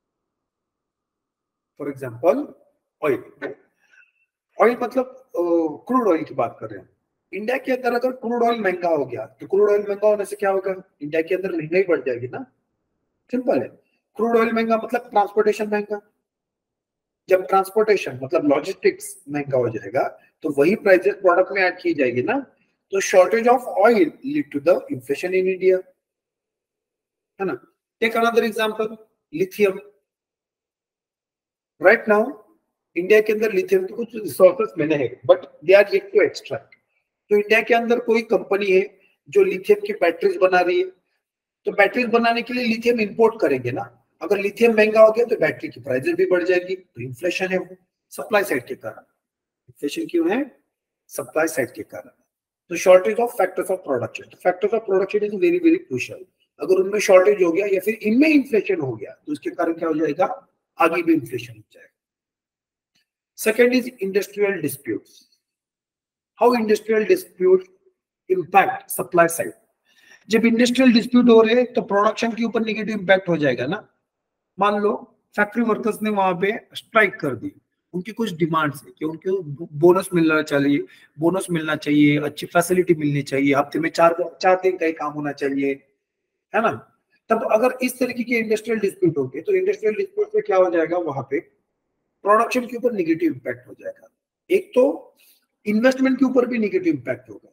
for example oil, oil मतलब क्रूड ऑयल की बात कर रहे हैं। इंडिया के अंदर अगर क्रूड ऑयल महंगा हो गया तो क्रूड ऑयल महंगा होने से क्या होगा, इंडिया के अंदर महंगाई बढ़ जाएगी ना, सिंपल है। क्रूड ऑयल महंगा मतलब ट्रांसपोर्टेशन महंगा, जब ट्रांसपोर्टेशन मतलब लॉजिस्टिक्स महंगा हो जाएगा तो वही प्राइसेस प्रोडक्ट में ऐड की जाएगी ना। तो shortage of oil lead to the inflation in India, है ना। Take another example, lithium. Right now India के अंदर लिथियम के कुछ रिसोर्सेस मिले हैं but they are yet to extract. तो इंडिया के अंदर कोई कंपनी है जो लिथियम की बैटरीज बना रही है, तो बैटरीज बनाने के लिए लिथियम इंपोर्ट करेंगे ना। अगर लिथियम महंगा हो गया तो बैटरी की प्राइसेस भी बढ़ जाएगी, तो इन्फ्लेशन है वो सप्लाई साइड के कारण। इन्फ्लेशन क्यों है, सप्लाई साइड के कारण। तो shortage of factors of production, तो factors of production is very very crucial. अगर उनमें शॉर्टेज हो गया या फिर इनमें इन्फ्लेशन हो गया तो उसके कारण क्या हो जाएगा, आगे भी इन्फ्लेशन हो जाएगा। Second is industrial disputes, how industrial dispute impact supply side. जब इंडस्ट्रियल डिस्प्यूट हो रहे हैं तो प्रोडक्शन के ऊपर नेगेटिव इंपैक्ट हो जाएगा ना। मान लो फैक्ट्री वर्कर्स ने वहां पे स्ट्राइक कर दी, उनकी कुछ डिमांड्स है कि उनको बोनस मिलना चाहिए, बोनस मिलना चाहिए, अच्छी फैसिलिटी मिलनी चाहिए, हफ्ते में चार चार दिन का ही काम होना चाहिए, है ना। तब अगर इस तरीके के इंडस्ट्रियल डिस्प्यूट हो गए तो इंडस्ट्रियल डिस्प्यूट में क्या हो जाएगा, वहां पे प्रोडक्शन के ऊपर निगेटिव इंपैक्ट हो जाएगा। एक तो इन्वेस्टमेंट के ऊपर भी निगेटिव इंपैक्ट होगा।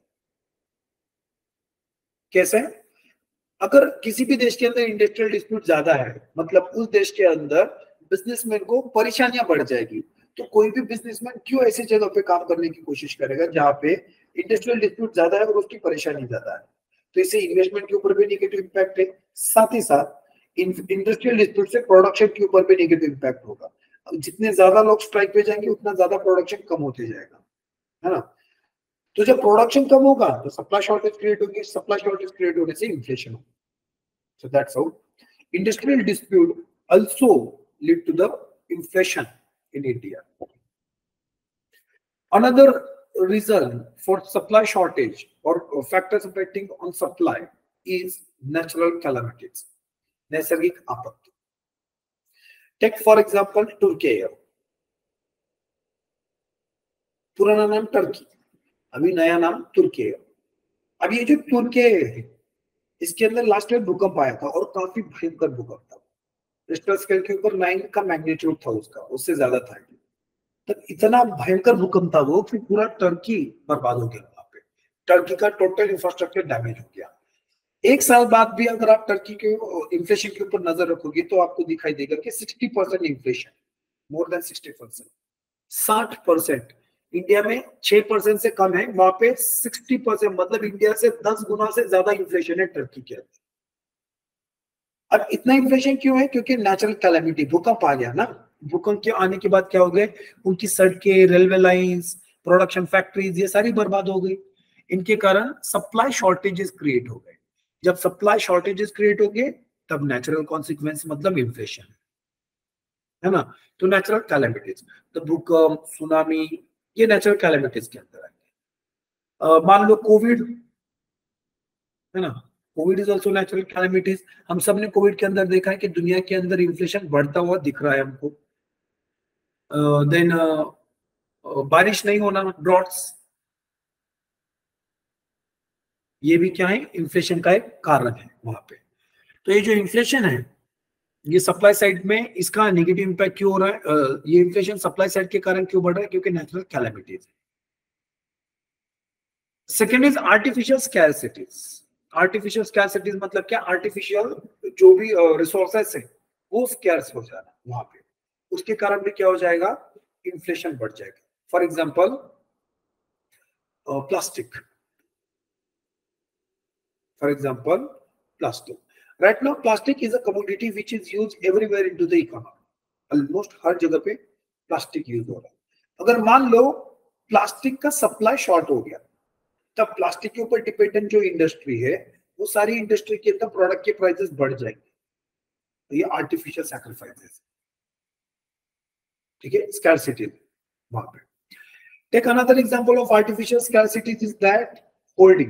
कैसे, अगर किसी भी देश के अंदर इंडस्ट्रियल डिस्प्यूट ज्यादा है मतलब उस देश के अंदर बिजनेसमैन को परेशानियां बढ़ जाएगी, तो कोई भी बिजनेसमैन क्यों ऐसी जगह पे काम करने की कोशिश करेगा जहां पे इंडस्ट्रियल डिस्प्यूट ज्यादा है और उसकी परेशानी ज्यादा है। तो इससे इन्वेस्टमेंट के ऊपर भी नेगेटिव इम्पैक्ट है, साथ ही साथ इंडस्ट्रियल डिस्प्यूट से प्रोडक्शन के ऊपर भी नेगेटिव इम्पैक्ट होगा। जितने ज्यादा लोग स्ट्राइक पे जाएंगे उतना ज्यादा प्रोडक्शन कम होते जाएगा, है ना। तो जब प्रोडक्शन कम होगा तो सप्लाई शॉर्टेज क्रिएट होगी, सप्लाई शॉर्टेज क्रिएट होने से इन्फ्लेशन होगा। So that's how industrial dispute also lead to the inflation in India. Another reason for supply shortage or factors affecting on supply is natural calamities, नैसर्गिक आपत्ति। Take for example Turkey. पुराना नाम Turkey, अभी नया नाम तुर्की है। अब ये जो तुर्की है, इसके अंदर लास्ट में भूकंप आया था और काफी भयंकर भूकंप था। रिक्टर स्केल के ऊपर 9 का मैग्नीट्यूड था उसका, उससे ज्यादा था। तब इतना भयंकर भूकंप था वो कि पूरा टर्की बर्बाद हो गया। वहां पे टर्की का टोटल इंफ्रास्ट्रक्चर डैमेज हो गया। एक साल बाद भी अगर आप टर्की के इन्फ्लेशन के ऊपर नजर रखोगे तो आपको दिखाई देगा कि 60% इन्फ्लेशन, मोर देन 60%, 60%। इंडिया में 6% से कम है, वहां पे 60%, मतलब इंडिया से 10 गुना से ज्यादा इन्फ्लेशन है टर्की के अंदर। अब इतना इन्फ्लेशन क्यों है? क्योंकि नेचुरल कैलेमिटी, भूकंप आ गया ना। भूकंप के आने के बाद क्या हो गए, उनकी सड़कें, रेलवे लाइंस, प्रोडक्शन फैक्ट्रीज, ये सारी बर्बाद हो गई। इनके कारण सप्लाई शॉर्टेजेस क्रिएट हो गए। जब सप्लाई शॉर्टेजेस क्रिएट हो गए तब नेचुरल कॉन्सिक्वेंस मतलब इन्फ्लेशन, है ना। तो नेचुरल कैलेमिटीज, तो भूकंप, सुनामी, ये नेचुरल कैलेमिटीज के अंदर आएंगे। मान लो कोविड, है ना, Covid is also natural calamities. हम सब ने कोविड के अंदर देखा है कि दुनिया के अंदर इन्फ्लेशन बढ़ता हुआ दिख रहा है हमको। देन बारिश नहीं होना, ड्रॉट्स, ये भी क्या है, इन्फ्लेशन का एक कारण है वहां पे। तो ये जो इन्फ्लेशन है, ये सप्लाई साइड में इसका नेगेटिव इंपैक्ट क्यों हो रहा है? ये इन्फ्लेशन सप्लाई साइड के कारण क्यों बढ़ रहा है? क्योंकि natural calamities. Second is artificial scarcities. Artificial scarcities मतलब क्या? आर्टिफिशियल जो भी रिसोर्सेस है वो स्कैर्स हो जाना वहां पे, उसके कारण भी क्या हो जाएगा, इन्फ्लेशन बढ़ जाएगा। For example plastic, for example plastic. Right now plastic is a commodity which is use everywhere into the economy. Almost हर जगह पे प्लास्टिक यूज हो रहा है। अगर मान लो प्लास्टिक का सप्लाई शॉर्ट हो गया, तब प्लास्टिक के ऊपर डिपेंडेंट जो इंडस्ट्री है वो सारी इंडस्ट्री के अंदर प्रोडक्ट के प्राइसेस बढ़ जाएंगे। तो ये आर्टिफिशियल सैक्रिफाइसेस, ठीक है, स्कैरसिटी वहां पे। Take another example of artificial scarcity is that holding.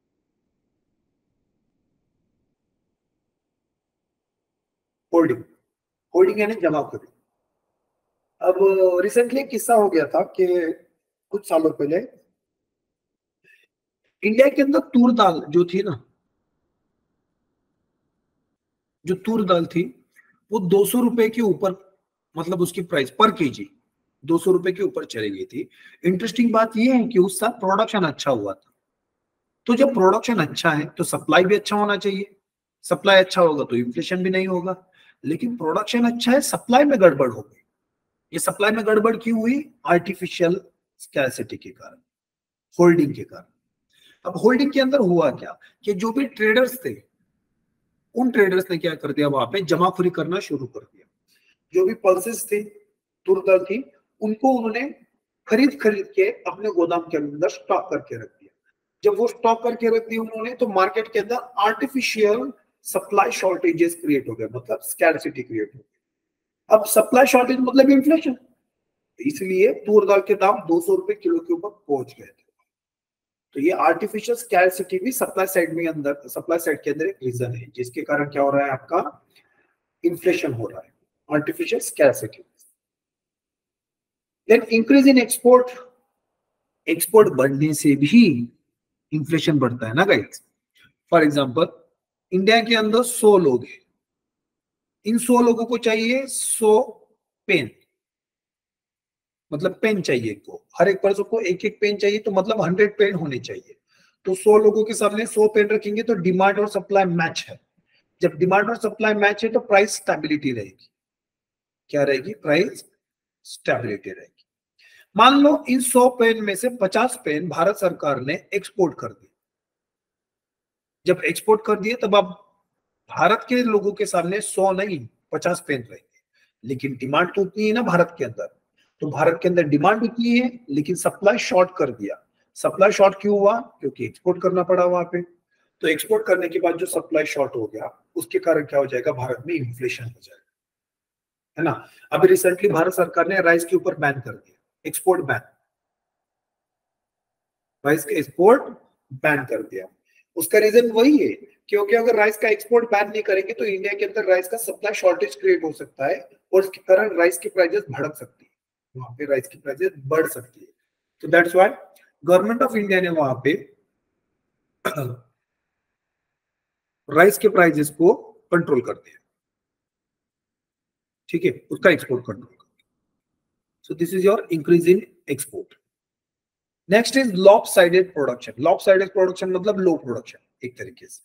Holding, holding यानी जमाखोरी। अब रिसेंटली किस्सा हो गया था कि कुछ सालों पहले इंडिया के अंदर तूर दाल जो थी ना, जो तूर दाल थी वो 200 रुपए के ऊपर, मतलब उसकी प्राइस पर केजी 200 रुपए के ऊपर चली गई थी। इंटरेस्टिंग बात यह है कि उस साल प्रोडक्शन अच्छा हुआ था। तो जब प्रोडक्शन अच्छा है तो सप्लाई भी अच्छा होना चाहिए। सप्लाई अच्छा होगा तो इन्फ्लेशन भी नहीं होगा। लेकिन प्रोडक्शन अच्छा है, सप्लाई में गड़बड़ हो गई। ये सप्लाई में गड़बड़ क्यों हुई? आर्टिफिशियल स्कैरसिटी के कारण, होल्डिंग के कारण। अब होल्डिंग के अंदर हुआ क्या कि जो भी ट्रेडर्स थे, उन ट्रेडर्स ने क्या कर दिया, वहां पे जमाखोरी करना शुरू कर दिया। जो भी पल्सेस थे, तुरदल थी, उनको उन्होंने खरीद खरीद के अपने गोदाम के अंदर स्टॉक करके रख दिया। जब वो स्टॉक करके रख दिया उन्होंने, तो मार्केट के अंदर आर्टिफिशियल सप्लाई शॉर्टेजेस क्रिएट हो गए, मतलब स्कैरसिटी क्रिएट हो गई। अब सप्लाई शॉर्टेज मतलब इन्फ्लेशन, इसलिए तूर दाल के दाम 200 रुपए किलो के ऊपर पहुंच गए थे। तो ये आर्टिफिशियल स्कैरसिटी भी सप्लाई साइड में अंदर, सप्लाई साइड के अंदर एक रीजन है जिसके कारण क्या हो रहा है, आपका इन्फ्लेशन हो रहा है, artificial scarcity. Then increase in export, export बढ़ने से भी इन्फ्लेशन बढ़ता है ना गाइस। फॉर एग्जांपल इंडिया के अंदर 100 लोग हैं, इन 100 लोगों को चाहिए 100 पेन, मतलब पेन चाहिए इनको, हर एक पर्सन को एक एक पेन चाहिए, तो मतलब 100 पेन होने चाहिए। तो 100 लोगों के सामने 100 पेन रखेंगे तो डिमांड और सप्लाई मैच है। जब डिमांड और सप्लाई मैच है तो प्राइस स्टेबिलिटी रहेगी। क्या रहेगी? प्राइस स्टेबिलिटी रहेगी। मान लो इन 100 पेन में से 50 पेन भारत सरकार ने एक्सपोर्ट कर दिए। जब एक्सपोर्ट कर दिए तब अब भारत के लोगों के सामने 100 नहीं 50 पेन रहेंगे। लेकिन डिमांड तो उतनी है ना भारत के अंदर, तो भारत के अंदर डिमांड उतनी है लेकिन सप्लाई शॉर्ट कर दिया। सप्लाई शॉर्ट क्यों हुआ? क्योंकि एक्सपोर्ट करना पड़ा वहां पे। तो एक्सपोर्ट करने के बाद जो सप्लाई शॉर्ट हो गया उसके कारण क्या हो जाएगा, भारत में इन्फ्लेशन हो जाएगा, है ना। अभी रिसेंटली भारत सरकार ने राइस के ऊपर बैन कर दिया, एक्सपोर्ट बैन, राइस का एक्सपोर्ट बैन कर दिया। उसका रीजन वही है क्योंकि अगर राइस का एक्सपोर्ट बैन नहीं करेंगे तो इंडिया के अंदर राइस का सप्लाई शॉर्टेज क्रिएट हो सकता है और इसके कारण राइस की प्राइसेस भड़क सकती है, वहां पे राइस की प्राइसेस बढ़ सकती है। तो that's why government of India ने वहां पे राइस के प्राइसेस को कंट्रोल कर दिया, ठीक है, उसका एक्सपोर्ट कंट्रोल कर दिया। So this is your increase in export. Next is lopsided production. Lopsided production मतलब लो प्रोडक्शन, एक तरीके से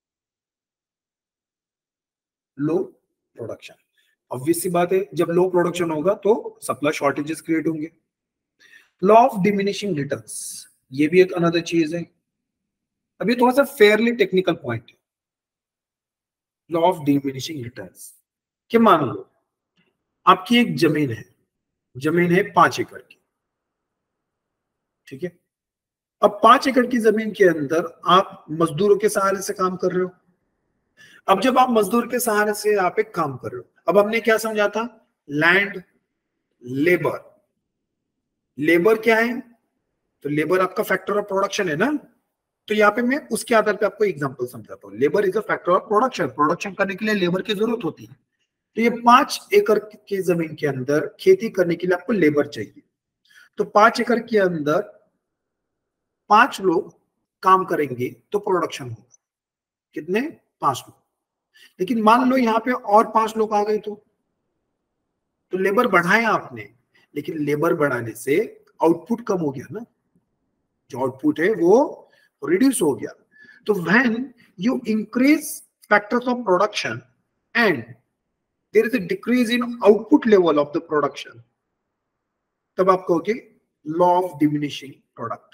लो प्रोडक्शन। ऑब्वियस सी बात है, जब लो प्रोडक्शन होगा तो सप्लाई शॉर्टेजेस क्रिएट होंगे। लॉ ऑफ डिमिनिशिंग रिटर्न्स, ये भी एक अनदर चीज है। अभी थोड़ा सा फेयरली टेक्निकल पॉइंट है लॉ ऑफ डिमिनिशिंग रिटर्न्स। कि मान लो आपकी एक जमीन है 5 एकड़ की, ठीक है। अब 5 एकड़ की जमीन के अंदर आप मजदूरों के सहारे से काम कर रहे हो। अब जब आप मजदूर के सहारे से यहाँ पे काम कर रहे हो, अब हमने क्या समझा था, लैंड, लेबर। लेबर क्या है, तो लेबर आपका फैक्टर ऑफ प्रोडक्शन है ना। तो यहाँ पे मैं उसके आधार पे आपको एग्जांपल समझाता हूँ। Labour is a factor of production, production करने के लिए लेबर की जरूरत होती है। तो ये 5 एकड़ की जमीन के अंदर खेती करने के लिए आपको लेबर चाहिए। तो 5 एकड़ के अंदर 5 लोग काम करेंगे तो प्रोडक्शन होगा कितने, 5 लोग। लेकिन मान लो यहाँ पे और 5 लोग आ गए तो लेबर बढ़ाए आपने, लेकिन लेबर बढ़ाने से आउटपुट कम हो गया ना, जो आउटपुट है वो रिड्यूस हो गया। तो when you increase factors of production and there is a decrease in output level of the production, तब आप कहोगे law of diminishing product.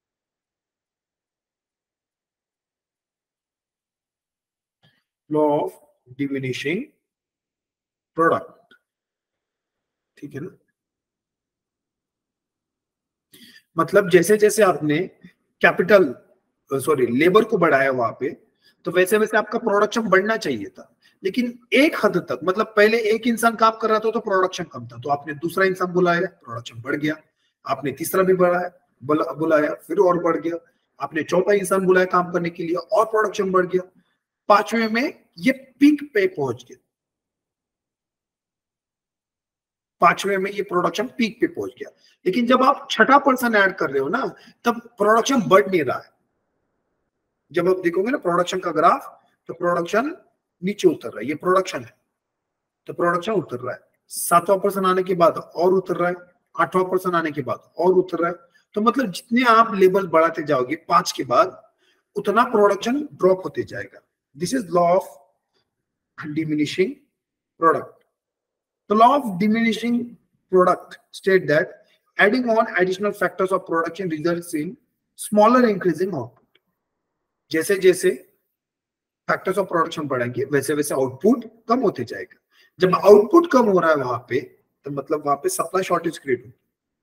Law of diminishing product, ठीक है ना। मतलब जैसे जैसे आपने कैपिटल लेबर को बढ़ाया वहां पे, तो वैसे वैसे आपका प्रोडक्शन बढ़ना चाहिए था। लेकिन एक हद तक, मतलब पहले एक इंसान काम कर रहा था तो प्रोडक्शन कम था, तो आपने दूसरा इंसान बुलाया, प्रोडक्शन बढ़ गया। आपने तीसरा भी बढ़ाया, बुलाया, फिर और बढ़ गया। आपने चौथा इंसान बुलाया काम करने के लिए, और प्रोडक्शन बढ़ गया। 5वें में ये पीक पे पहुंच गया। 5वें में ये प्रोडक्शन पीक पे पहुंच गया। लेकिन जब आप छठा पर्सन ऐड कर रहे हो ना, तब प्रोडक्शन बढ़ नहीं रहा है। जब आप देखोगे ना प्रोडक्शन का ग्राफ, तो प्रोडक्शन नीचे उतर रहा है, ये प्रोडक्शन है, तो प्रोडक्शन उतर रहा है। 7वां पर्सन आने के बाद और उतर रहा है, 8वां पर्सन आने के बाद और उतर रहा है। तो मतलब जितने आप लेवल बढ़ाते जाओगे 5 के बाद, उतना प्रोडक्शन ड्रॉप होते जाएगा। This is law of diminishing product. The law of diminishing product state that adding on additional factors of production results in smaller increasing output. जैसे जैसे फैक्टर्स ऑफ प्रोडक्शन बढ़ेंगे वैसे वैसे आउटपुट कम होते जाएगा। जब आउटपुट कम हो रहा है वहां पे, तो मतलब वहां पे सप्लाई शॉर्टेज क्रिएट होगी।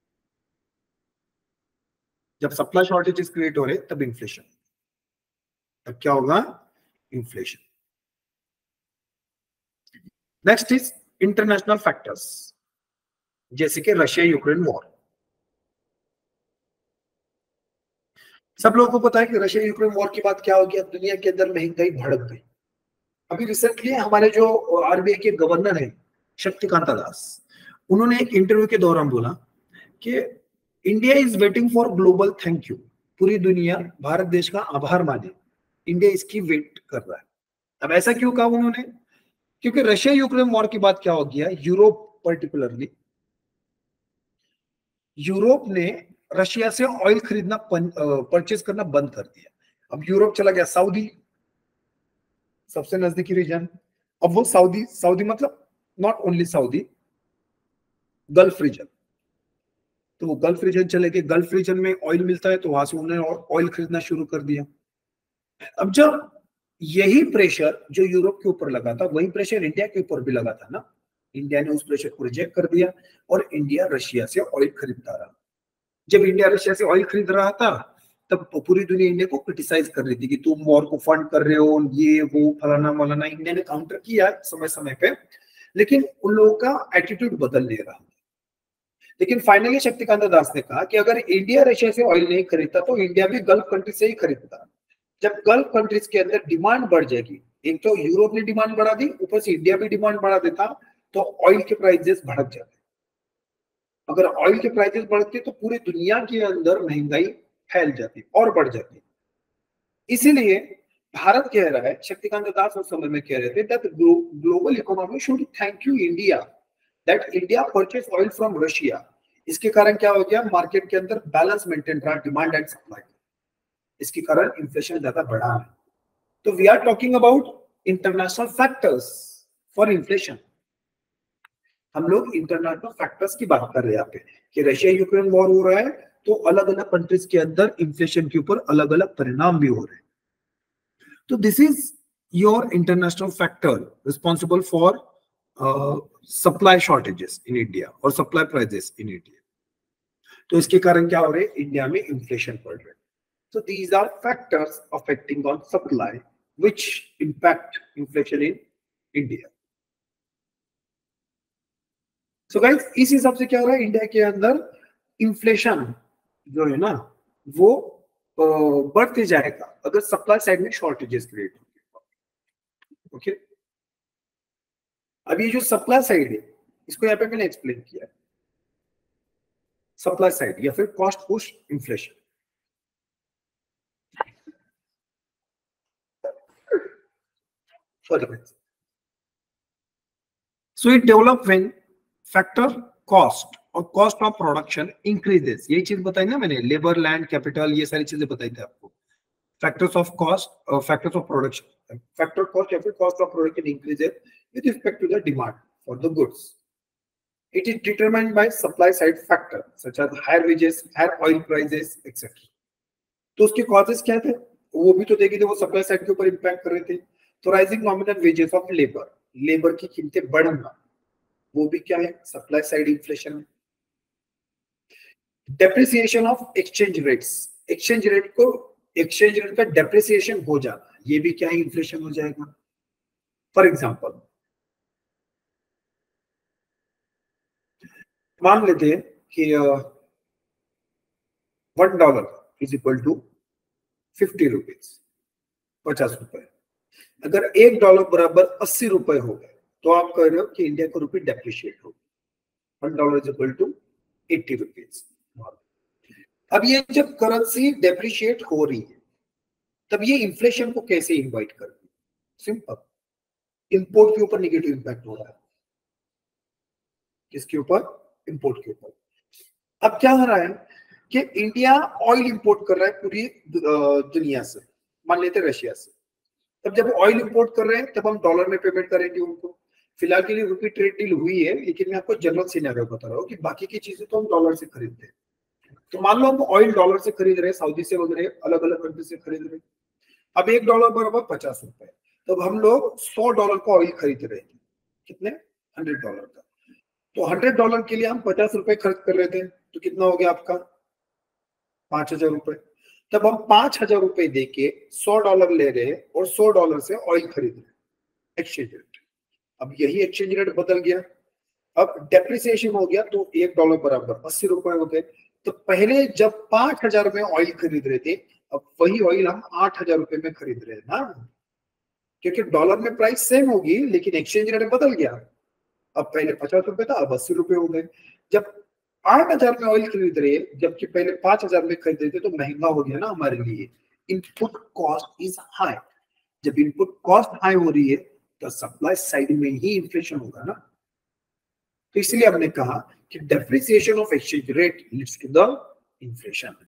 जब सप्लाई शॉर्टेज क्रिएट हो रहे तब इन्फ्लेशन, तब क्या होगा, inflation. Next is international factors, जैसे कि रशिया यूक्रेन वॉर। सब लोगों को पता है कि रशिया यूक्रेन वॉर के बाद क्या हो गया, दुनिया के अंदर महंगाई भड़क गई। अभी रिसेंटली हमारे जो आरबीआई के गवर्नर है शक्तिकांत दास, उन्होंने एक इंटरव्यू के दौरान बोला कि India is waiting for global thank you. पूरी दुनिया भारत देश का आभार माने, इंडिया इसकी वेट कर रहा है। अब ऐसा क्यों कहा उन्होंने, क्योंकि रशिया यूक्रेन वॉर के बाद क्या हो गया, यूरोप पर्टिकुलरली, यूरोप ने रशिया से ऑयल खरीदना परचेज करना बंद कर दिया। अब यूरोप चला गया सऊदी, सबसे नजदीकी रीजन। अब वो सऊदी सऊदी मतलब not only Saudi, gulf region. तो वो गल्फ रीजन चले गए, गल्फ रीजन में ऑयल मिलता है तो वहां से उन्होंने और ऑयल खरीदना शुरू कर दिया। अब जब यही प्रेशर जो यूरोप के ऊपर लगा था, वही प्रेशर इंडिया के ऊपर भी लगा था ना। इंडिया ने उस प्रेशर को रिजेक्ट कर दिया और इंडिया रशिया से ऑयल खरीदता रहा। जब इंडिया रशिया से ऑयल खरीद रहा था, तब पूरी दुनिया इंडिया को क्रिटिसाइज कर रही थी कि तुम वॉर को फंड कर रहे हो, ये वो फलाना मौलाना। इंडिया ने काउंटर किया समय समय पे, लेकिन उन लोगों का एटीट्यूड बदल नहीं रहा। लेकिन फाइनली शक्तिकांत दास ने कहा कि अगर इंडिया रशिया से ऑयल नहीं खरीदता तो इंडिया भी गल्फ कंट्री से ही खरीदता। जब गल्फ कंट्रीज के अंदर डिमांड बढ़ जाएगी, एक तो यूरोप ने डिमांड बढ़ा दी, ऊपर से इंडिया भी डिमांड बढ़ा देता, तो ऑयल के प्राइसेस भड़क जाते। अगर ऑयल के प्राइसेस बढ़ते तो पूरी दुनिया के अंदर महंगाई फैल जाती और बढ़ जाती। इसीलिए भारत कह रहा है, शक्तिकांत दास उस समय में कह रहे थे that global economy should thank you India that India purchase oil from Russia. इसके कारण क्या हो गया, मार्केट के अंदर बैलेंस मेंटेन रहा, डिमांड एंड सप्लाई। इसके कारण इन्फ्लेशन ज्यादा बढ़ा है। तो we are talking about international factors for inflation. हम लोग इंटरनेशनल फैक्टर्स की बात कर रहे हैं यहाँ पे कि रशिया यूक्रेन वॉर हो रहा है तो अलग अलग कंट्रीज के अंदर इन्फ्लेशन के ऊपर अलग अलग परिणाम भी हो रहे हैं। तो this is your international factor responsible for supply shortages in India और सप्लाई प्राइसेस इन इंडिया। तो इसके कारण क्या हो रहे हैं, इंडिया में इन्फ्लेशन बढ़ रहे हैं। So these are factors affecting on supply which impact inflation in India. So guys, इस हिसाब से क्या हो रहा है, इंडिया के अंदर इन्फ्लेशन जो है ना वो बढ़ते जाएगा अगर सप्लाई साइड में शॉर्टेजेस क्रिएट होंगे। ओके, अब ये जो सप्लाई साइड है इसको यहाँ पे मैंने एक्सप्लेन किया है, सप्लाई साइड या फिर cost push inflation. So it develop when factor cost और कॉस्ट ऑफ प्रोडक्शन इंक्रीजेस। यही चीज बताई ना मैंने, लेबर, लैंड, कैपिटल, ये सारी चीजें बताई थी आपको। Factors of cost, factors of production, factor cost या फिर cost of production increases with respect to the demand for the goods. It is determined by supply side factor such as higher wages, higher oil prices, etc. तो उसके causes क्या थे वो भी तो देखे थे, वो सप्लाई साइड के ऊपर इंपैक्ट कर रहे थे। तो rising nominal wages of labour, labour की कीमतें बढ़ना, वो भी क्या है, सप्लाई साइड इन्फ्लेशन है। Depreciation of exchange rates, exchange rate का डेप्रिसिएशन हो जाना, ये भी क्या है, इन्फ्लेशन हो जाएगा। फॉर एग्जांपल मान लेते हैं कि $1 इज इक्वल टू 50 रुपीज, 50 रुपए। अगर $1 बराबर 80 रुपए हो गए तो आप कह रहे हो कि इंडिया का रुपये डेप्रिशिएट हो, $1 इज इक्वल टू 80 रुपीज। अब ये जब करेंसी डेप्रिशिएट हो रही है तब ये इन्फ्लेशन को कैसे इन्वाइट कर रही है, सिंपल, इंपोर्ट के ऊपर निगेटिव इंपैक्ट हो रहा है। किसके ऊपर, इंपोर्ट के ऊपर। अब क्या हो रहा है कि इंडिया ऑयल इंपोर्ट कर रहा है पूरी दुनिया से, मान लेते हैं रशिया से। तब जब ऑयल इंपोर्ट कर रहे हैं तब हम डॉलर में पेमेंट करेंगे उनको। फिलहाल के लिए रुपी ट्रेड डील हुई है, लेकिन मैं आपको जनरल सिनेरियो बता रहा हूँ कि बाकी की चीजें तो हम डॉलर से खरीदते हैं। तो मान लो हम ऑयल डॉलर से खरीद रहे हैं, सऊदी से वगैरह अलग अलग कंट्री से खरीद रहे हैं। अब $1 बराबर 50 रुपए, तब हम लोग $100 का ऑयल खरीद रहे थे, कितने, $100 का। तो $100 के लिए हम 50 रुपए खर्च कर रहे थे, तो कितना हो गया आपका, 5000 रुपए। तब हम 5000 रुपए दे के $100 ले रहे हैं और $100 से ऑयल खरीद रहे, एक्सचेंज रेट। अब यही एक्सचेंज रेट बदल गया, अब डेप्रिसिएशन हो गया, तो $1 बराबर 80 रुपए हो गए। तो पहले जब 5000 में ऑयल खरीद रहे थे, अब वही ऑयल हम 8000 रुपए में खरीद रहे हैं ना, क्योंकि डॉलर में प्राइस सेम होगी लेकिन एक्सचेंज रेट बदल गया। अब पहले 50 रुपए था, अब 80 रुपए हो गए। जब 8000 में ऑयल खरीद रहे जबकि पहले 5000 में खरीद रहे थे, तो महंगा हो गया ना हमारे लिए। इनपुट कॉस्ट इज हाई, जब इनपुट कॉस्ट हाई हो रही है तो सप्लाई साइड में ही इन्फ्लेशन होगा ना। तो इसलिए हमने कहा कि depreciation of exchange rate leads to the inflation.